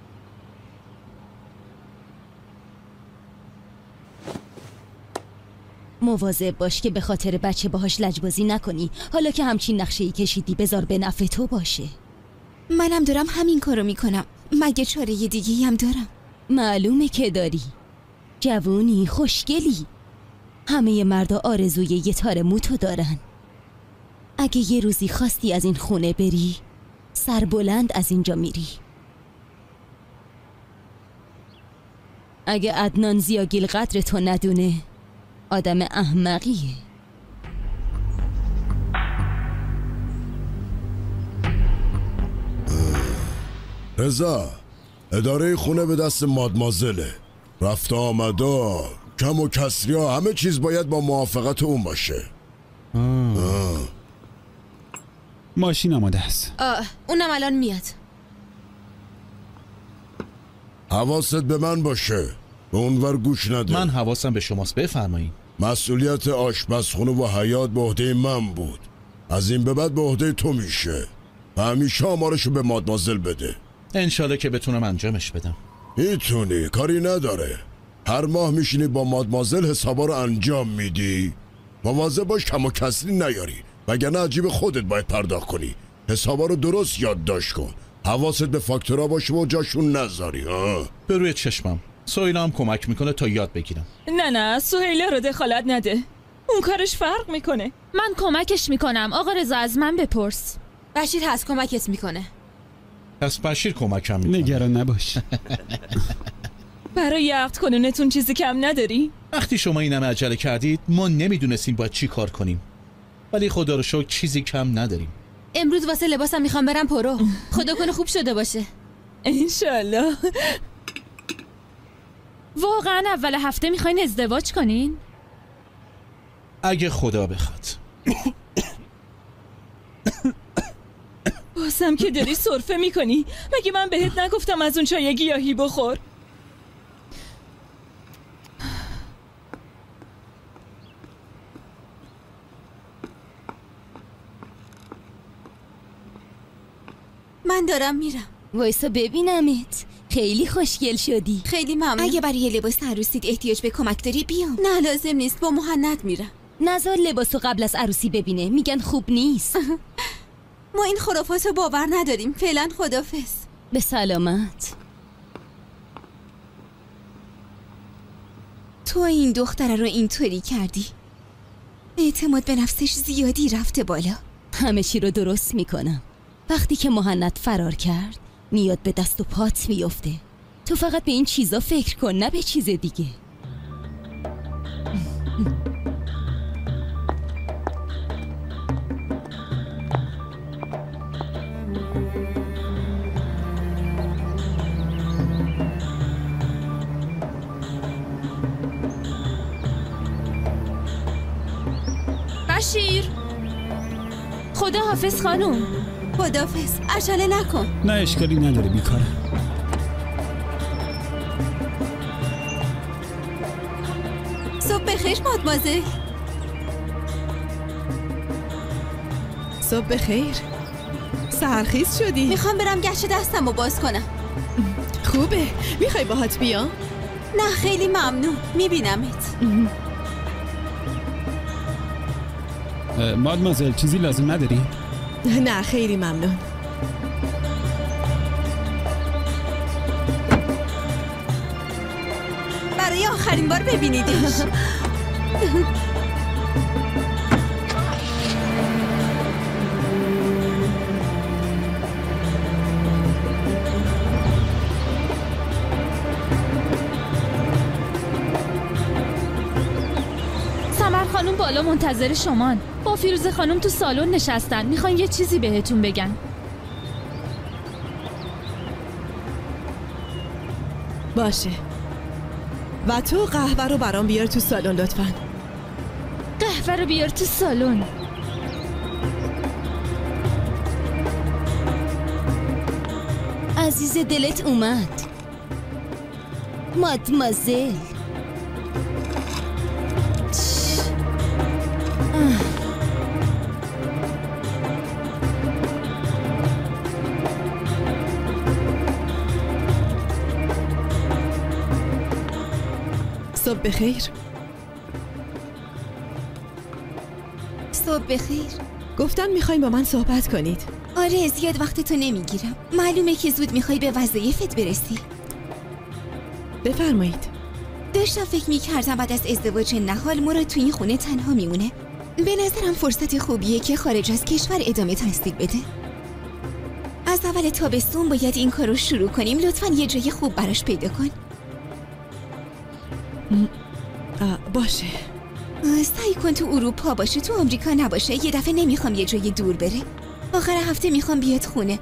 مواظب باش که به خاطر بچه باهاش لجبازی نکنی. حالا که همچین نقشه‌ای کشیدی بذار به نفع تو باشه. منم دارم همین کارو میکنم، مگه چاره ی دیگه‌ای هم دارم؟ معلومه که داری. جوونی، خوشگلی. همه مردا آرزوی یه تار موتو دارن. اگه یه روزی خواستی از این خونه بری، سربلند از اینجا میری. اگه عدنان زیاگیل قدر تو ندونه، آدم احمقیه. رضا، اداره خونه به دست مادمازله. رفت آمدا، کم و کسری ها، همه چیز باید با موافقت اون باشه. آه. آه. ماشین آماده است. آه، اونم الان میاد. حواست به من باشه، به اونور گوش نده. من حواسم به شماست، بفرمایید. مسئولیت آشپزخونه و حیاط به عهده من بود، از این به بعد به عهده تو میشه و همیشه آمارشو به مادمازل بده. انشالله که بتونم انجامش بدم. میتونی، کاری نداره. هر ماه میشینی با مادمازل حسابا رو انجام میدی. مواظب باش کم و کسری نیاری، وگرنه عجیب خودت باید پرداخت کنی. حسابا رو درست یادداشت کن، حواست به فاکتورا باشه و جاشون نذاری. ها به روی چشمم. سهیلا هم کمک میکنه تا یاد بگیرم. نه نه، سهیلا رو دخالت نده، اون کارش فرق میکنه. من کمکش میکنم. آقا رضا از من بپرس. بشیر هست کمکت میکنه. پس بشیر کمکم میکنه. نگران نباش. برای عقد کنونتون چیزی کم نداری؟ وقتی شما این همه عجله کردید ما نمیدونستیم باید چی کار کنیم، ولی خدا رو شکر چیزی کم نداریم. امروز واسه لباسم میخوام برم پرو. خدا کنه خوب شده باشه. انشالله. واقعا اول هفته میخواین ازدواج کنین؟ اگه خدا بخواد. بازم که داری سرفه میکنی؟ مگه من بهت نگفتم از اون چای گیاهی بخور؟ من دارم میرم. وایسا ببینمت، خیلی خوشگل شدی. خیلی ممنون. اگه برای یه لباس عروسیت احتیاج به کمک داری بیام. نه لازم نیست، با مهند میرم. نزار لباسو قبل از عروسی ببینه، میگن خوب نیست. ما این خرافاتو باور نداریم. فعلا خدافظ. به سلامت. تو این دختره رو اینطوری کردی. اعتماد به نفسش زیادی رفته بالا. همه چی رو درست میکنم. وقتی که مهند فرار کرد میاد به دست و پات میفته. تو فقط به این چیزا فکر کن، نه به چیز دیگه. بشیر، خدا حافظ خانوم. خدا حافظ، عجله نکن. نه اشکالی نداره، بیکاره. صبح بخیر مادمازل. صبح بخیر. سحرخیز شدی؟ میخوام برم گچ دستم رو باز کنم. خوبه، میخوای باهات بیام؟ نه خیلی ممنون، میبینمت. مادمازل چیزی لازم نداری؟ نه خیلی ممنون. برای آخرین بار ببینیدش. سمر خانوم بالا منتظر شمان. با فیروزه خانوم تو سالن نشستن، میخوان یه چیزی بهتون بگن. باشه. و تو قهوه رو برام بیار تو سالن لطفاً. قهوه رو بیار تو سالن. عزیز دلت اومد مادمازل. صبح بخیر. صبح بخیر. گفتن میخواین با من صحبت کنید. آره زیاد وقتتو نمیگیرم. معلومه که زود میخوای به وظایفت برسی. بفرمایید. داشتم فکر میکردم بعد از ازدواج نهال مراد تو این خونه تنها میمونه. به نظرم فرصت خوبیه که خارج از کشور ادامه تحصیل بده. از اول تابستون باید این کار رو شروع کنیم. لطفاً یه جای خوب براش پیدا کن. باشه. سعی کن تو اروپا باشه، تو آمریکا نباشه. یه دفعه نمیخوام یه جای دور بره. آخر هفته میخوام بیاد خونه.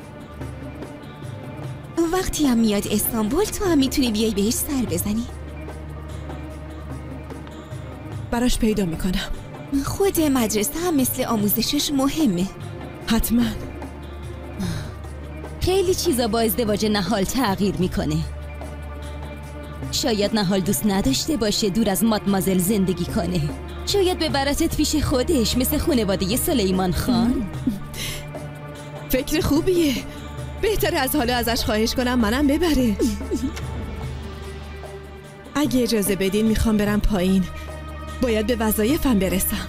وقتی هم میاد استانبول تو هم میتونی بیای بهش سر بزنی. براش پیدا میکنم. خود مدرسه هم مثل آموزشش مهمه. حتما. خیلی چیزا با ازدواج نهال تغییر میکنه. شاید نهال دوست نداشته باشه دور از مادمازل زندگی کنه. شاید ببرتت پیش خودش مثل خانواده سلیمان خان. فکر خوبیه. بهتره از حالا ازش خواهش کنم منم ببره. اگه اجازه بدین میخوام برم پایین. باید به وظایفم برسم.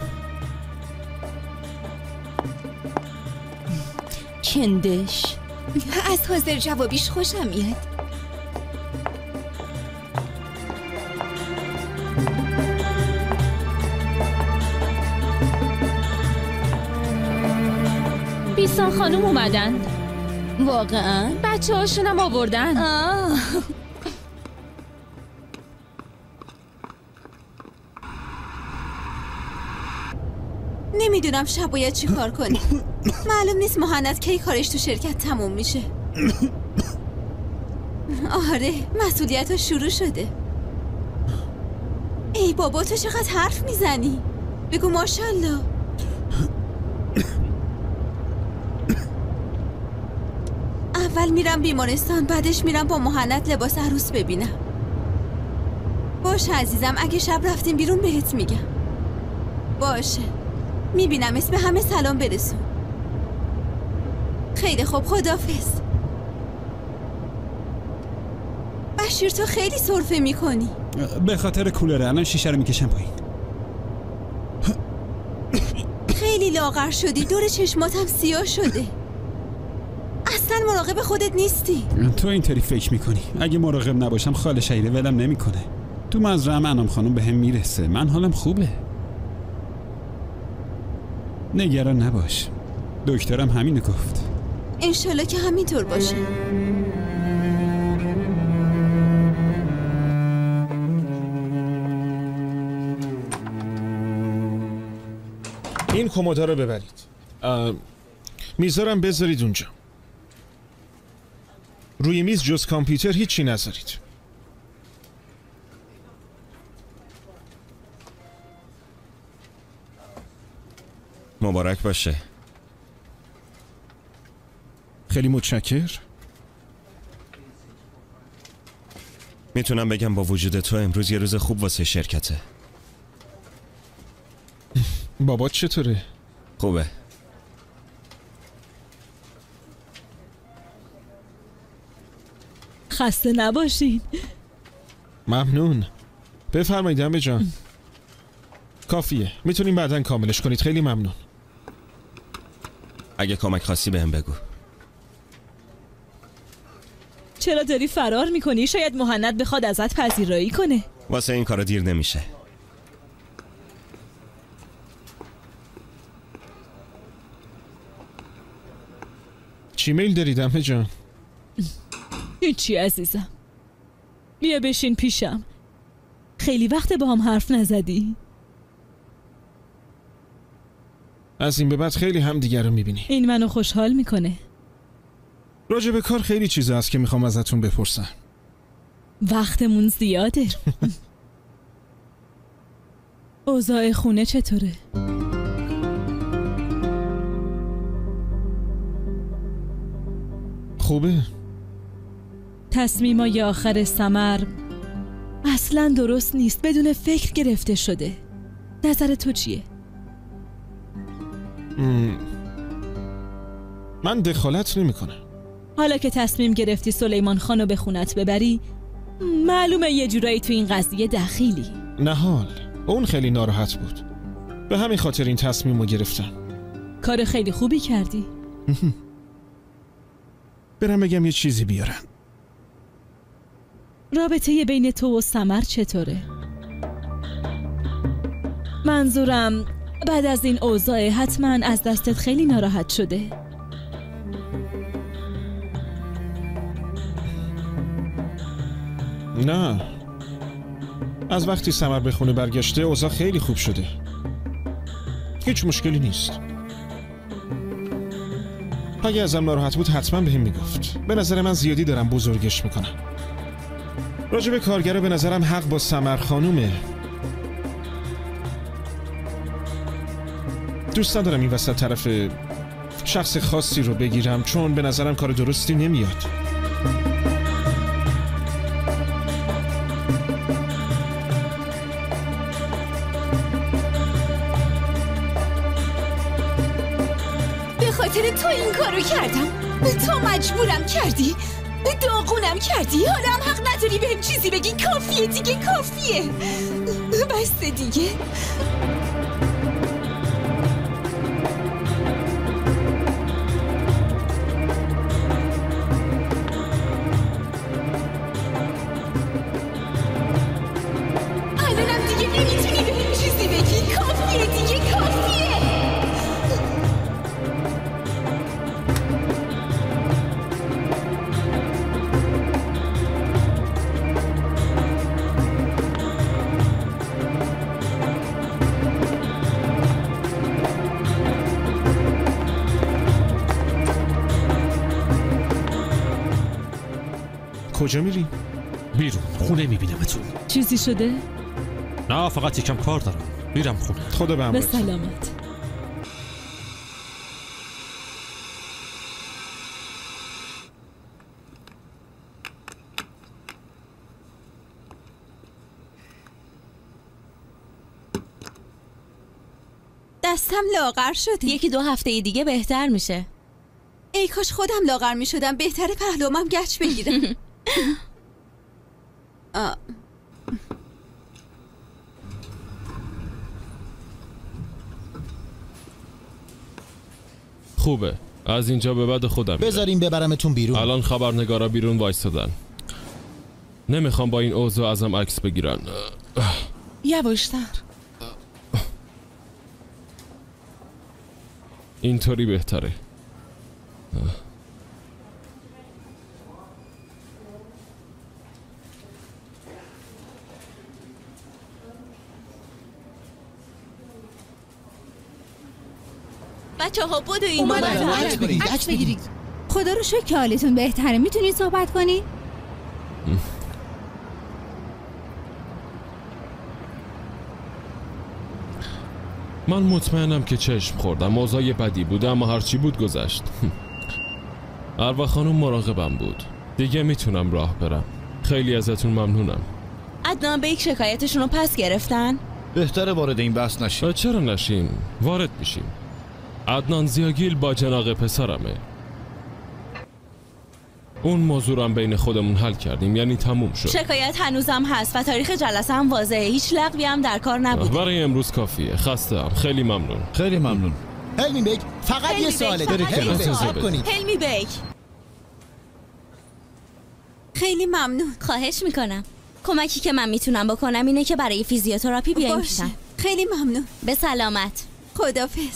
چندش از حاضر جوابیش خوشم میاد. بیسان خانوم اومدن. واقعا؟ بچه هاشونم آوردن. آه. نمیدونم شب باید چی کار کنی. معلوم نیست مهند کی کارش تو شرکت تموم میشه. آره مسئولیت ها شروع شده. ای بابا تو چقدر حرف میزنی. بگو ماشالله. اول میرم بیمارستان، بعدش میرم با مهند لباس عروس ببینم. باشه عزیزم، اگه شب رفتیم بیرون بهت میگم. باشه میبینم. اسم همه سلام برسون. خیلی خوب، خداحافظ. بشیر تو خیلی سرفه میکنی. به خاطر کولره. الان شیشه رو میکشم پایین. خیلی لاغر شدی، دور چشماتم سیاه شده. اصلا مراقب خودت نیستی. تو اینطوری فکر میکنی. اگه مراقب نباشم خاله شهیره ولم نمیکنه. تو مزرعه انام خانم به هم میرسه. من حالم خوبه. نگران نباش. دکترم همینو گفت. انشالله که همینطور باشه. این کمودا رو ببرید. میذارم بذارید اونجا. روی میز جز کامپیوتر هیچی نذارید. مبارک باشه. خیلی متشکر. میتونم بگم با وجود تو امروز یه روز خوب واسه شرکته. بابات چطوره؟ خوبه. خسته نباشین. ممنون. بفرمایید عمه جان. کافیه. میتونیم بعداً کاملش کنید. خیلی ممنون. اگه کمک خواستی بهم بگو. چرا داری فرار میکنی؟ شاید مهند بخواد ازت پذیرایی کنه. واسه این کارا دیر نمیشه. چی میل دارید عمه جان؟ هیچی عزیزم. بیا بشین پیشم. خیلی وقت با هم حرف نزدی. از این به بعد خیلی هم دیگر رو میبینی. این منو خوشحال میکنه. راجع به کار خیلی چیزا هست که میخوام ازتون بپرسم. وقتمون زیاده. اوضاع خونه چطوره؟ خوبه. تصمیمای آخر سمر اصلا درست نیست. بدون فکر گرفته شده. نظر تو چیه؟ م... من دخالت نمی کنم. حالا که تصمیم گرفتی سلیمان خانو به خونت ببری، معلومه یه جورایی تو این قضیه دخیلی. نهال اون خیلی ناراحت بود. به همین خاطر این تصمیم رو گرفتم. کار خیلی خوبی کردی. برم بگم یه چیزی بیارن. رابطه بین تو و سمر چطوره؟ منظورم بعد از این اوضاع حتما از دستت خیلی ناراحت شده. نه، از وقتی سمر به خونه برگشته اوضاع خیلی خوب شده. هیچ مشکلی نیست. اگه ازم ناراحت بود حتما بهم میگفت. به نظر من زیادی دارم بزرگش میکنم. راجب کارگره به نظرم حق با سمر خانومه. دوست ندارم این وسط طرف شخص خاصی رو بگیرم، چون به نظرم کار درستی نمیاد. به خاطر تو این کارو کردم. تو مجبورم کردی. داغونم کردی. حالا هم حق نداری بهم چیزی بگی. کافیه دیگه، کافیه. بس دیگه. الانم دیگه نمیتونی بهم چیزی بگی. کافیه دیگه، کافیه. کجا میری؟ بیرون، خونه میبینمتون. چیزی شده؟ نه، فقط یکم کار دارم. میرم خونه. خدا به به سلامت. دستم لاغر شده. یکی دو هفته دیگه بهتر میشه. ای کاش خودم لاغر می شدم. بهتره پهلومم گچ بگیرم. خوبه. از اینجا به بعد خودم بذاریم ببرمتون بیرون. الان خبرنگارا بیرون وایستادن. نمیخوام با این اوضاع ازم عکس بگیرن. یواشتر. اینطوری بهتره. بچه ها بودو این اومدن عکس بگیرید. خدا رو شکر که حالتون بهتره. میتونید صحبت کنید؟ من مطمئنم که چشم خوردم. اوضاع بدی بود اما هرچی بود گذشت. اروا خانم مراقبم بود. دیگه میتونم راه برم. خیلی ازتون ممنونم. عدنان بیک شکایتشون رو پس گرفتن؟ بهتره وارد این بحث نشیم. چرا نشیم؟ وارد میشیم. عدنان زیاگیل با جناق پسرمه. اون موضوع رو هم بین خودمون حل کردیم، یعنی تموم شد. شکایت هنوزم هست و تاریخ جلسه هم واضحه. هیچ لغوی هم در کار نبود. برای امروز کافیه. خسته‌ام. خیلی ممنون. خیلی ممنون. هلمی بیک فقط یه سواله. هلمی بیک. هلمی بیک خیلی ممنون. خواهش میکنم. کمکی که من میتونم بکنم اینه که برای فیزیوتراپی بیایم پیشم. خیلی ممنون. به سلامت. خدافظ.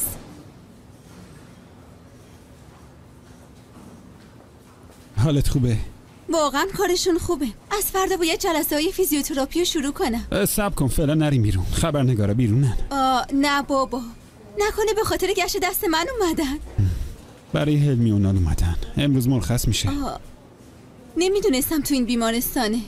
حالت خوبه؟ واقعا کارشون خوبه. از فردا باید جلسه های فیزیوتراپی رو شروع کنم. صبر کن فعلا نریم بیرون. خبرنگارا بیرونن. آه نه بابا. نکنه به خاطر گشت دست من اومدن. برای حلمی اونان اومدن. امروز مرخص میشه. آه. نمیدونستم تو این بیمارستانه.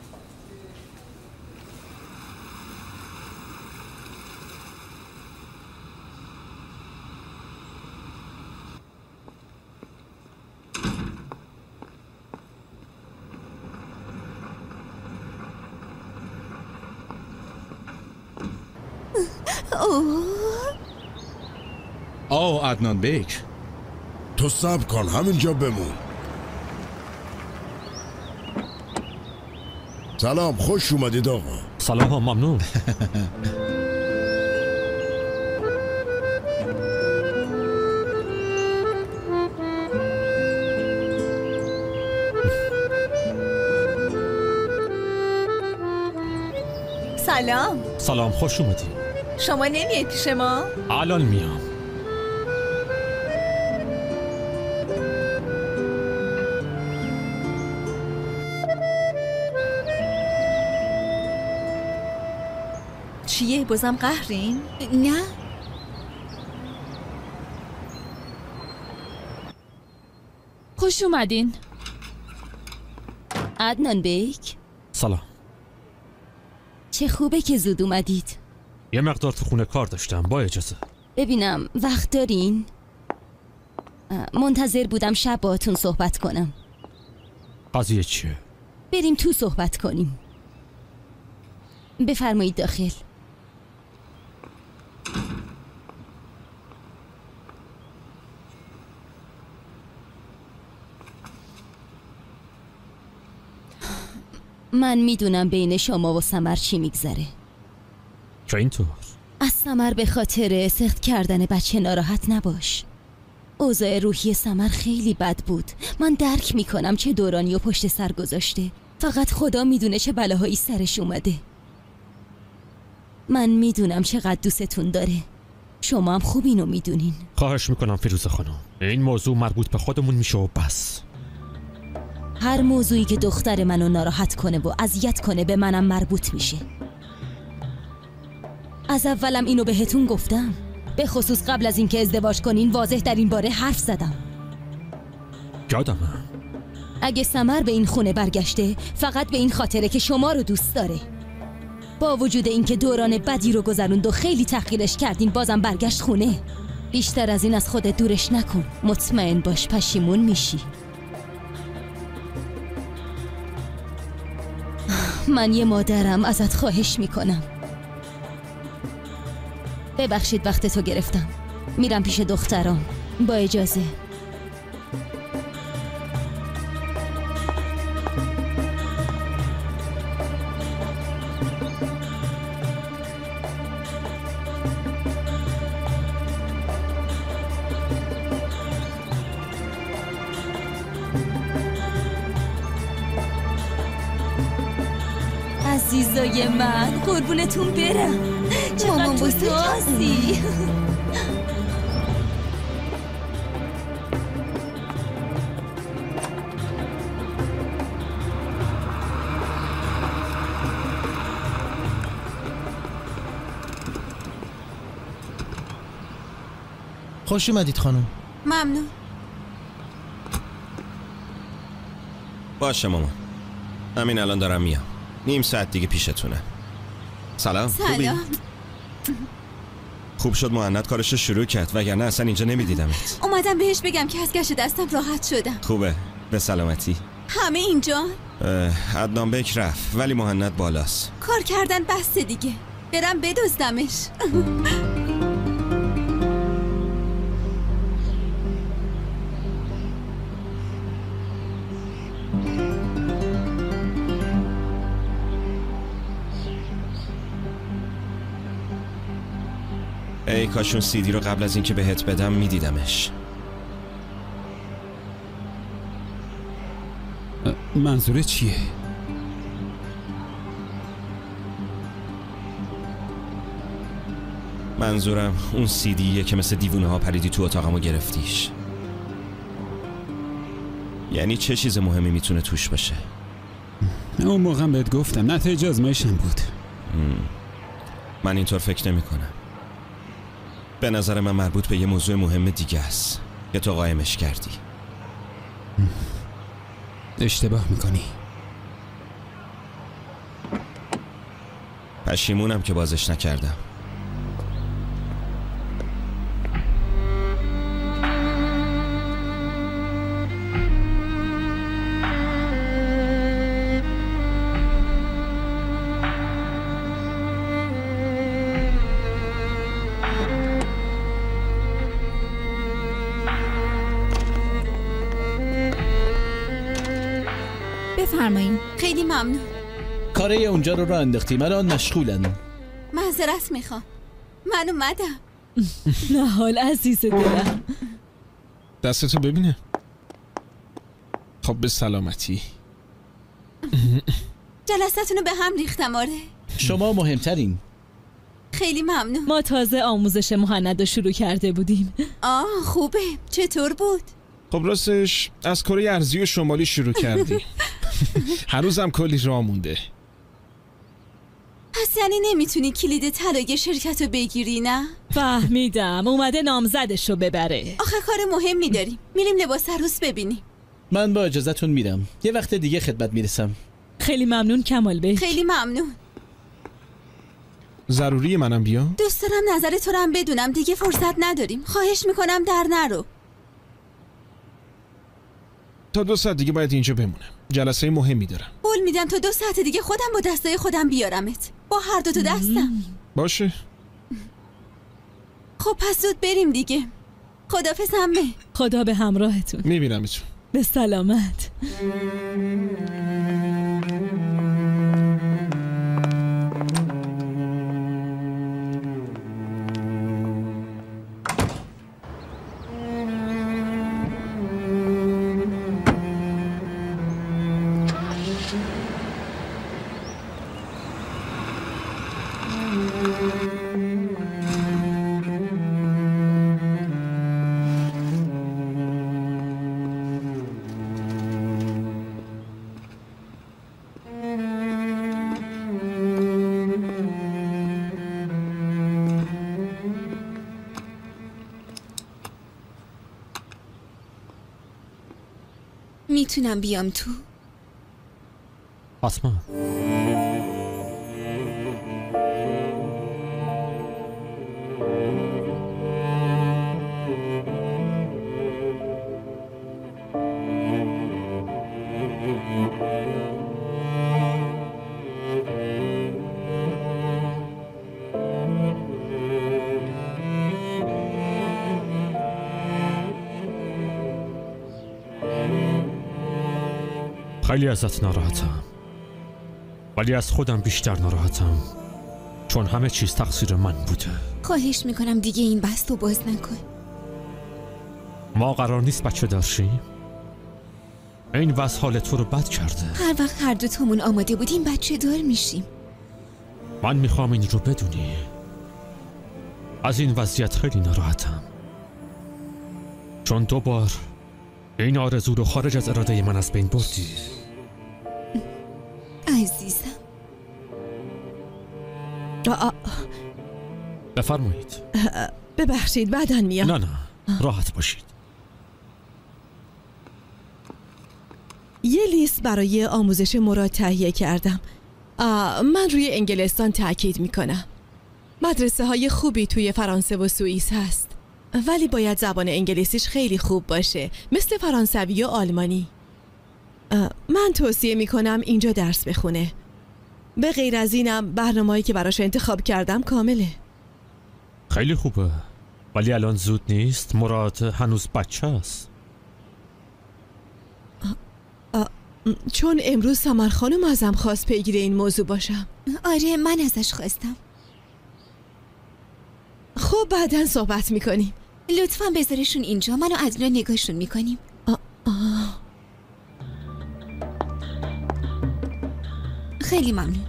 آه عدنان بیک. تو صبر کن همینجا بمون. سلام، خوش اومدید آقا. سلام ها، ممنون. سلام. سلام، خوش اومدی. شما نمیاید پیش ما؟ الان میام. چیه؟ بازم قهرین؟ نه. خوش اومدین. عدنان بیک. سلام. چه خوبه که زود اومدید. یه مقدار تو خونه کار داشتم، با اجازه. ببینم وقت دارین؟ منتظر بودم شب باهاتون صحبت کنم. قضیه چیه؟ بریم تو صحبت کنیم. بفرمایید داخل. من میدونم بین شما و سمر چی میگذره. که اینطور؟ از سمر به خاطر سخت کردن بچه ناراحت نباش. اوضاع روحی سمر خیلی بد بود. من درک میکنم چه دورانی و پشت سر گذاشته. فقط خدا میدونه چه بلاهایی سرش اومده. من میدونم چقدر دوستتون داره. شما هم خوب اینو میدونین. خواهش میکنم فیروزه خانم، این موضوع مربوط به خودمون میشه و بس. هر موضوعی که دختر منو ناراحت کنه و اذیت کنه به منم مربوط میشه. از اولم اینو بهتون گفتم. به خصوص قبل از اینکه ازدواج کنین واضح در این باره حرف زدم. یادمه. اگه سمر به این خونه برگشته فقط به این خاطره که شما رو دوست داره. با وجود اینکه دوران بدی رو گذروند و خیلی تحقیرش کردین بازم برگشت خونه. بیشتر از این از خودت دورش نکن. مطمئن باش پشیمون میشی. من یه مادرم، ازت خواهش میکنم. ببخشید وقت تو گرفتم. میرم پیش دخترام. با اجازه. عزیزای من، قربونتون برم. مامان بزرگی. خوش اومدید خانم. ممنون. باشه مامان، همین الان دارم میام. نیم ساعت دیگه پیشتونه. سلام. سلام. خوبی؟ خوب شد مهند کارش رو شروع کرد، وگرنه اصلا اینجا نمیدیدمت. اومدم بهش بگم که از گشت دستم راحت شدم. خوبه، به سلامتی. همه اینجا؟ عدنان بیک رفت ولی مهند بالاست. کار کردن بسته دیگه، برم بدزدمش. ای کاشون سیدی رو قبل از اینکه بهت بدم میدیدمش. منظوره چیه؟ منظورم اون سیدیه که مثل دیوونه ها پریدی تو اتاقم و گرفتیش. یعنی چه چیز مهمی میتونه توش باشه؟ اون موقع بهت گفتم نتایج آزمایشم بود. من اینطور فکر نمی کنم. به نظر من مربوط به یه موضوع مهم دیگه است که تو قایمش کردی. اشتباه میکنی. پشیمونم که بازش نکردم. بفرمایید. خیلی ممنون. کاره اونجا رو راه انداختی، من الان مشغولم. معذرت میخوام. من اومدم. نهال عزیز دلم. دستتو ببینه. خب به سلامتی. جلساتونو به هم ریختم. آره شما مهمترین. خیلی ممنون. ما تازه آموزش مهند رو شروع کرده بودیم. آه خوبه. چطور بود؟ خب راستش از کره ارضی و شمالی شروع کردی. هنوزم کلی راه مونده. پس یعنی نمیتونی کلید طلای شرکت رو بگیری نه؟ فهمیدم اومده نامزدش رو ببره. آخه کار مهمی داریم، میریم لباس عروس ببینیم. من با اجازهتون میرم، یه وقت دیگه خدمت میرسم. خیلی ممنون کمال بیک. خیلی ممنون. ضروری منم بیام؟ دوست دارم نظر تو رو هم بدونم، دیگه فرصت نداریم. خواهش میکنم در نرو. تا دو ساعت دیگه باید اینجا بمونم. جلسه مهمی دارم. قول میدم تا دو ساعت دیگه خودم با دستای خودم بیارمت. با هر دو تا دستم. باشه. خب پس زود بریم دیگه. خدافظ عمه. خدا به همراهتون. میبینمتون. به سلامت. میتونم بیام تو؟ آسما خیلی ازت ناراحتم، ولی از خودم بیشتر ناراحتم، چون همه چیز تقصیر من بوده. خواهش میکنم دیگه این بستو باز نکن. ما قرار نیست بچه دارشیم؟ این وضع حال تو رو بد کرده. هر وقت هر دو تامون آماده بودیم بچه دار میشیم. من میخوام این رو بدونی. از این وضعیت خیلی ناراحتم، چون دو بار این آرزو رو خارج از اراده من از بین بردی. عزیزم بفرمایید. ببخشید بعداً میام. نه نه راحت باشید. یه لیست برای آموزش مراد تهیه کردم. من روی انگلستان تاکید میکنم. مدرسه های خوبی توی فرانسه و سوئیس هست، ولی باید زبان انگلیسیش خیلی خوب باشه، مثل فرانسوی و آلمانی. من توصیه میکنم اینجا درس بخونه. به غیر از اینم برنامه‌ای که براش انتخاب کردم کامله. خیلی خوبه، ولی الان زود نیست. مراد هنوز بچه است. چون امروز سمر خانم ازم خواست پیگیر این موضوع باشم. آره من ازش خواستم. خب بعداً صحبت میکنیم. لطفاً بذارشون اینجا، منو از نوع نگاهشون میکنیم. آه آه. خیلی ممنون.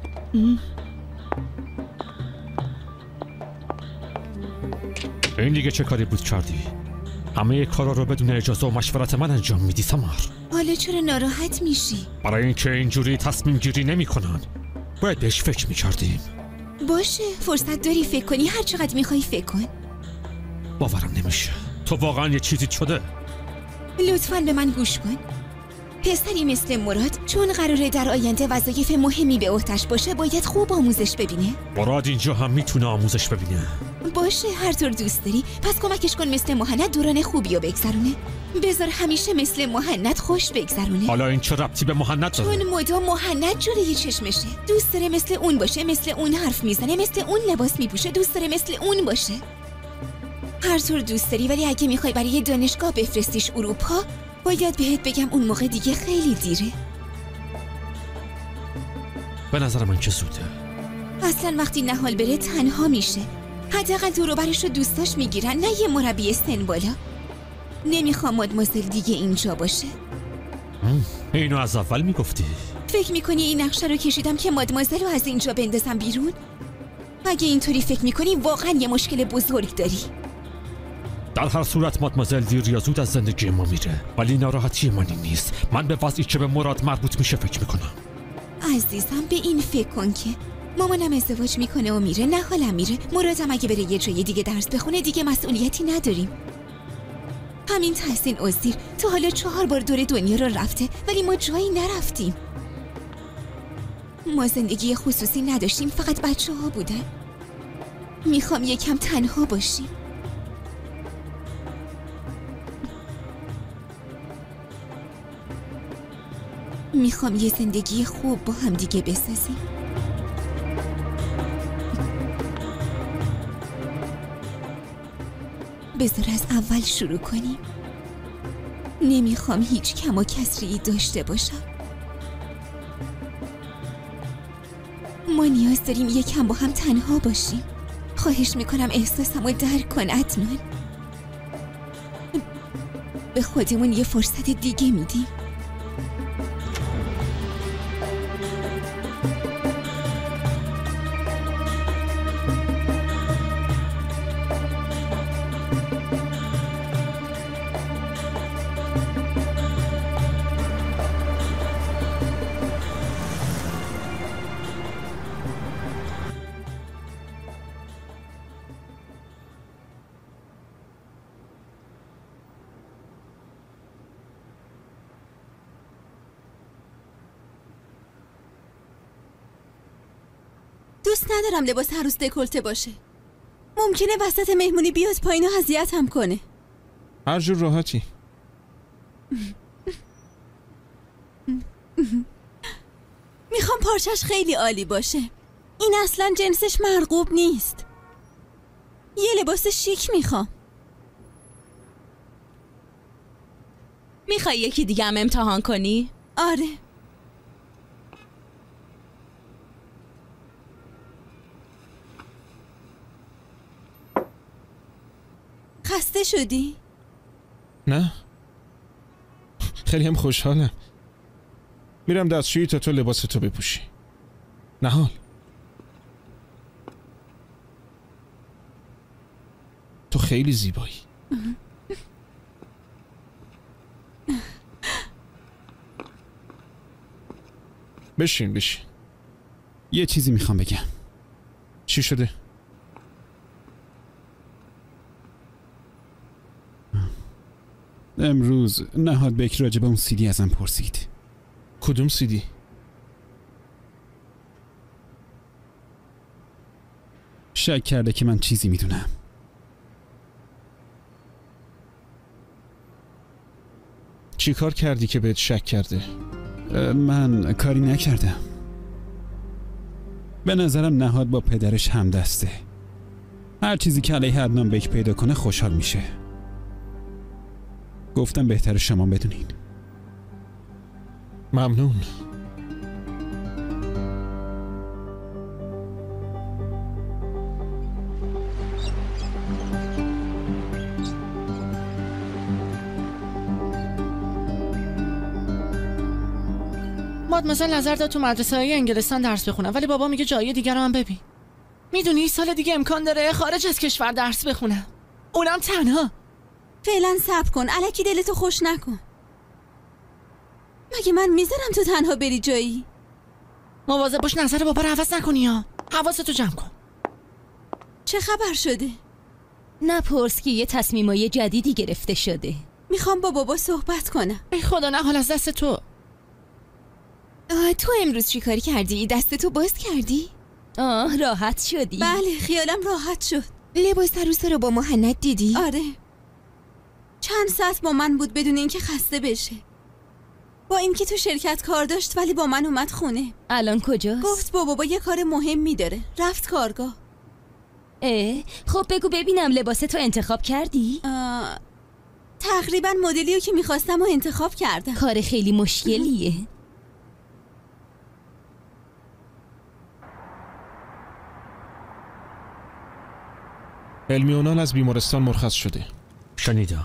این دیگه چه کاری بود کردی؟ همه کارا رو بدون اجازه و مشورت من انجام میدی سمر. حالا چرا ناراحت میشی؟ برای اینکه اینجوری تصمیم گیری نمی کنن باید بهش فکر میکردیم. باشه فرصت داری فکر کنی، هر چقدر میخوای فکر کن. باورم نمیشه تو واقعا یه چیزی شده. لطفاً به من گوش کن. پسری مثل مراد چون قراره در آینده وظایف مهمی به عهده‌اش باشه باید خوب آموزش ببینه. مراد اینجا هم میتونه آموزش ببینه. باشه هر طور دوست داری، پس کمکش کن مثل مهند دوران خوبی رو بگذرونه. بذار همیشه مثل مهند خوش بگذرونه. حالا این چه ربطی به مهند داره؟ چون مدام مهند جلوی چشمشه، دوست داره مثل اون باشه، مثل اون حرف میزنه، مثل اون لباس میپوشه، دوست داره مثل اون باشه. هر طور دوست داری، ولی اگه میخوای برای دانشگاه بفرستیش اروپا باید بهت بگم اون موقع دیگه خیلی دیره. به نظر من که زوده. اصلا وقتی نهال بره تنها میشه. حداقل دور و برش رو دوستاش میگیرن، نه یه مربی سن بالا. نمیخوام مادمازل دیگه اینجا باشه. اینو از اول میگفتی. فکر میکنی این نقشه رو کشیدم که مادمازل رو از اینجا بندازم بیرون؟ اگه اینطوری فکر میکنی واقعا یه مشکل بزرگ داری. در هر صورت مادمازل دیر یا زود از زندگی ما میره، ولی ناراحتی من این نیست. من به وضعی که به مراد مربوط میشه فکر میکنم. عزیزم به این فکر کن که مامانم ازدواج میکنه و میره، نه حالم میره. مرادم اگه بره یه جای دیگه درس بخونه دیگه مسئولیتی نداریم. همین تحسین عزیر تا حالا چهار بار دور دنیا رو رفته ولی ما جایی نرفتیم. ما زندگی خصوصی نداشتیم، فقط بچه ها بودن. میخوام یکم تنها باشیم. میخوام یه زندگی خوب با هم دیگه بسازیم. بذار از اول شروع کنیم. نمیخوام هیچ کم و کسری داشته باشم. ما نیاز داریم یکم با هم تنها باشیم. خواهش میکنم احساسمو درک کن عدنان. به خودمون یه فرصت دیگه میدیم. دوست ندارم لباس عروس دکولته باشه. ممکنه وسط مهمونی بیاد پایین و اذیت هم کنه. هر جور راحتی. میخوام پارچش خیلی عالی باشه. این اصلا جنسش مرغوب نیست. یه لباس شیک میخوام. میخوای یکی دیگه هم امتحان کنی؟ آره. خسته شدی؟ نه خیلی هم خوشحالم. میرم دستشویی تا تو لباس تو بپوشی. نهال خیلی زیبایی. بشین بشین. یه چیزی میخوام بگم. چی شده؟ امروز نهاد بک راجب اون سیدی ازم پرسید. کدوم سیدی؟ شک کرده که من چیزی میدونم. چی کار کردی که بهت شک کرده؟ من کاری نکردم. به نظرم نهاد با پدرش همدسته. هر چیزی که علیه عدنان بک پیدا کنه خوشحال میشه. گفتم بهتر شما بدونین. ممنون. مادمازل نظر داد تو مدرسه های انگلستان درس بخونم، ولی بابا میگه جای دیگر رو هم ببین. میدونی سال دیگه امکان داره خارج از کشور درس بخونم، اونم تنها. فعلا صبر کن، الکی دلتو خوش نکن. مگه من میذارم تو تنها بری جایی؟ مواظب باش نظر بابا رو عوض نکنی ها. حواستو جمع کن. چه خبر شده؟ نپرس که یه تصمیمای جدیدی گرفته شده. میخوام با بابا صحبت کنم. ای خدا نه حال از دست تو. آه تو امروز چی کاری کردی؟ دستتو باز کردی؟ آه راحت شدی؟ بله خیالم راحت شد. لباس عروسه رو با مهند دیدی؟ آره، چند ساعت با من بود بدون اینکه خسته بشه. با اینکه تو شرکت کار داشت ولی با من اومد خونه. الان کجاست؟ گفت با بابا یه کار مهمی داره، رفت کارگاه. اه خب بگو ببینم لباس تو انتخاب کردی؟ تقریبا مدلیو که میخواستم و انتخاب کردم. کار خیلی مشکلیه. هلمیونال از بیمارستان مرخص شده. شنیدم.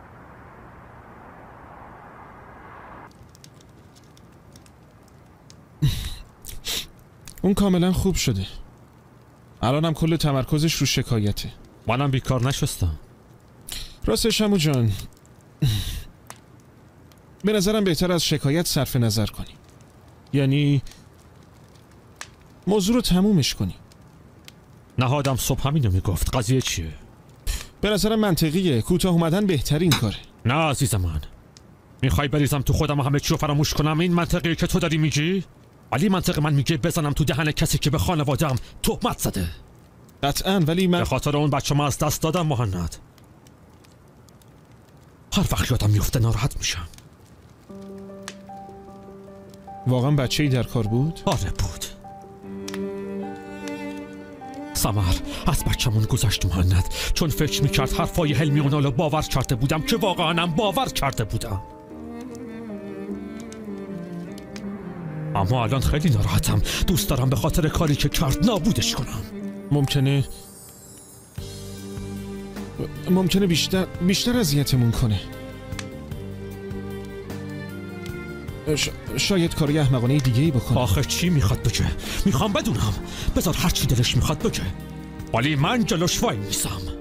اون کاملا خوب شده. الانم کل تمرکزش رو شکایته. منم بیکار نشستم. راستش عمو جان، به نظرم بهتر از شکایت صرف نظر کنی. یعنی موضوع رو تمومش کنی. نهادم صبح همینو میگفت. قضیه چیه؟ به نظرم منطقیه. کوتاه اومدن بهترین کاره. نه عزیز من، میخوای بریزم تو خودم و همه چی رو فراموش کنم؟ این منطقیه که تو داری میگی؟ ولی منطق من میگه بزنم تو دهن کسی که به خانواده‌ام تهمت زده. قطعاً، ولی من به خاطر اون بچه ما از دست دادم مهند. هر وقت یادم میفته ناراحت میشم. واقعا بچه‌ای در کار بود؟ آره بود. سمر از بچه‌مون گذشت مهند، چون فکر میکرد حرفای هلمیونالو باور کرده بودم که واقعا هم باور کرده بودم. اما الان خیلی ناراحتم. دوست دارم به خاطر کاری که کرد نابودش کنم. ممکنه ممکنه بیشتر بیشتر اذیتمون کنه. ش... شاید کاری احمقانه دیگه‌ای بکنه. آخه چی میخواد بگه؟ میخوام بدونم. بذار هر چی دلش میخواد بگه، ولی من جلوش وای میسم.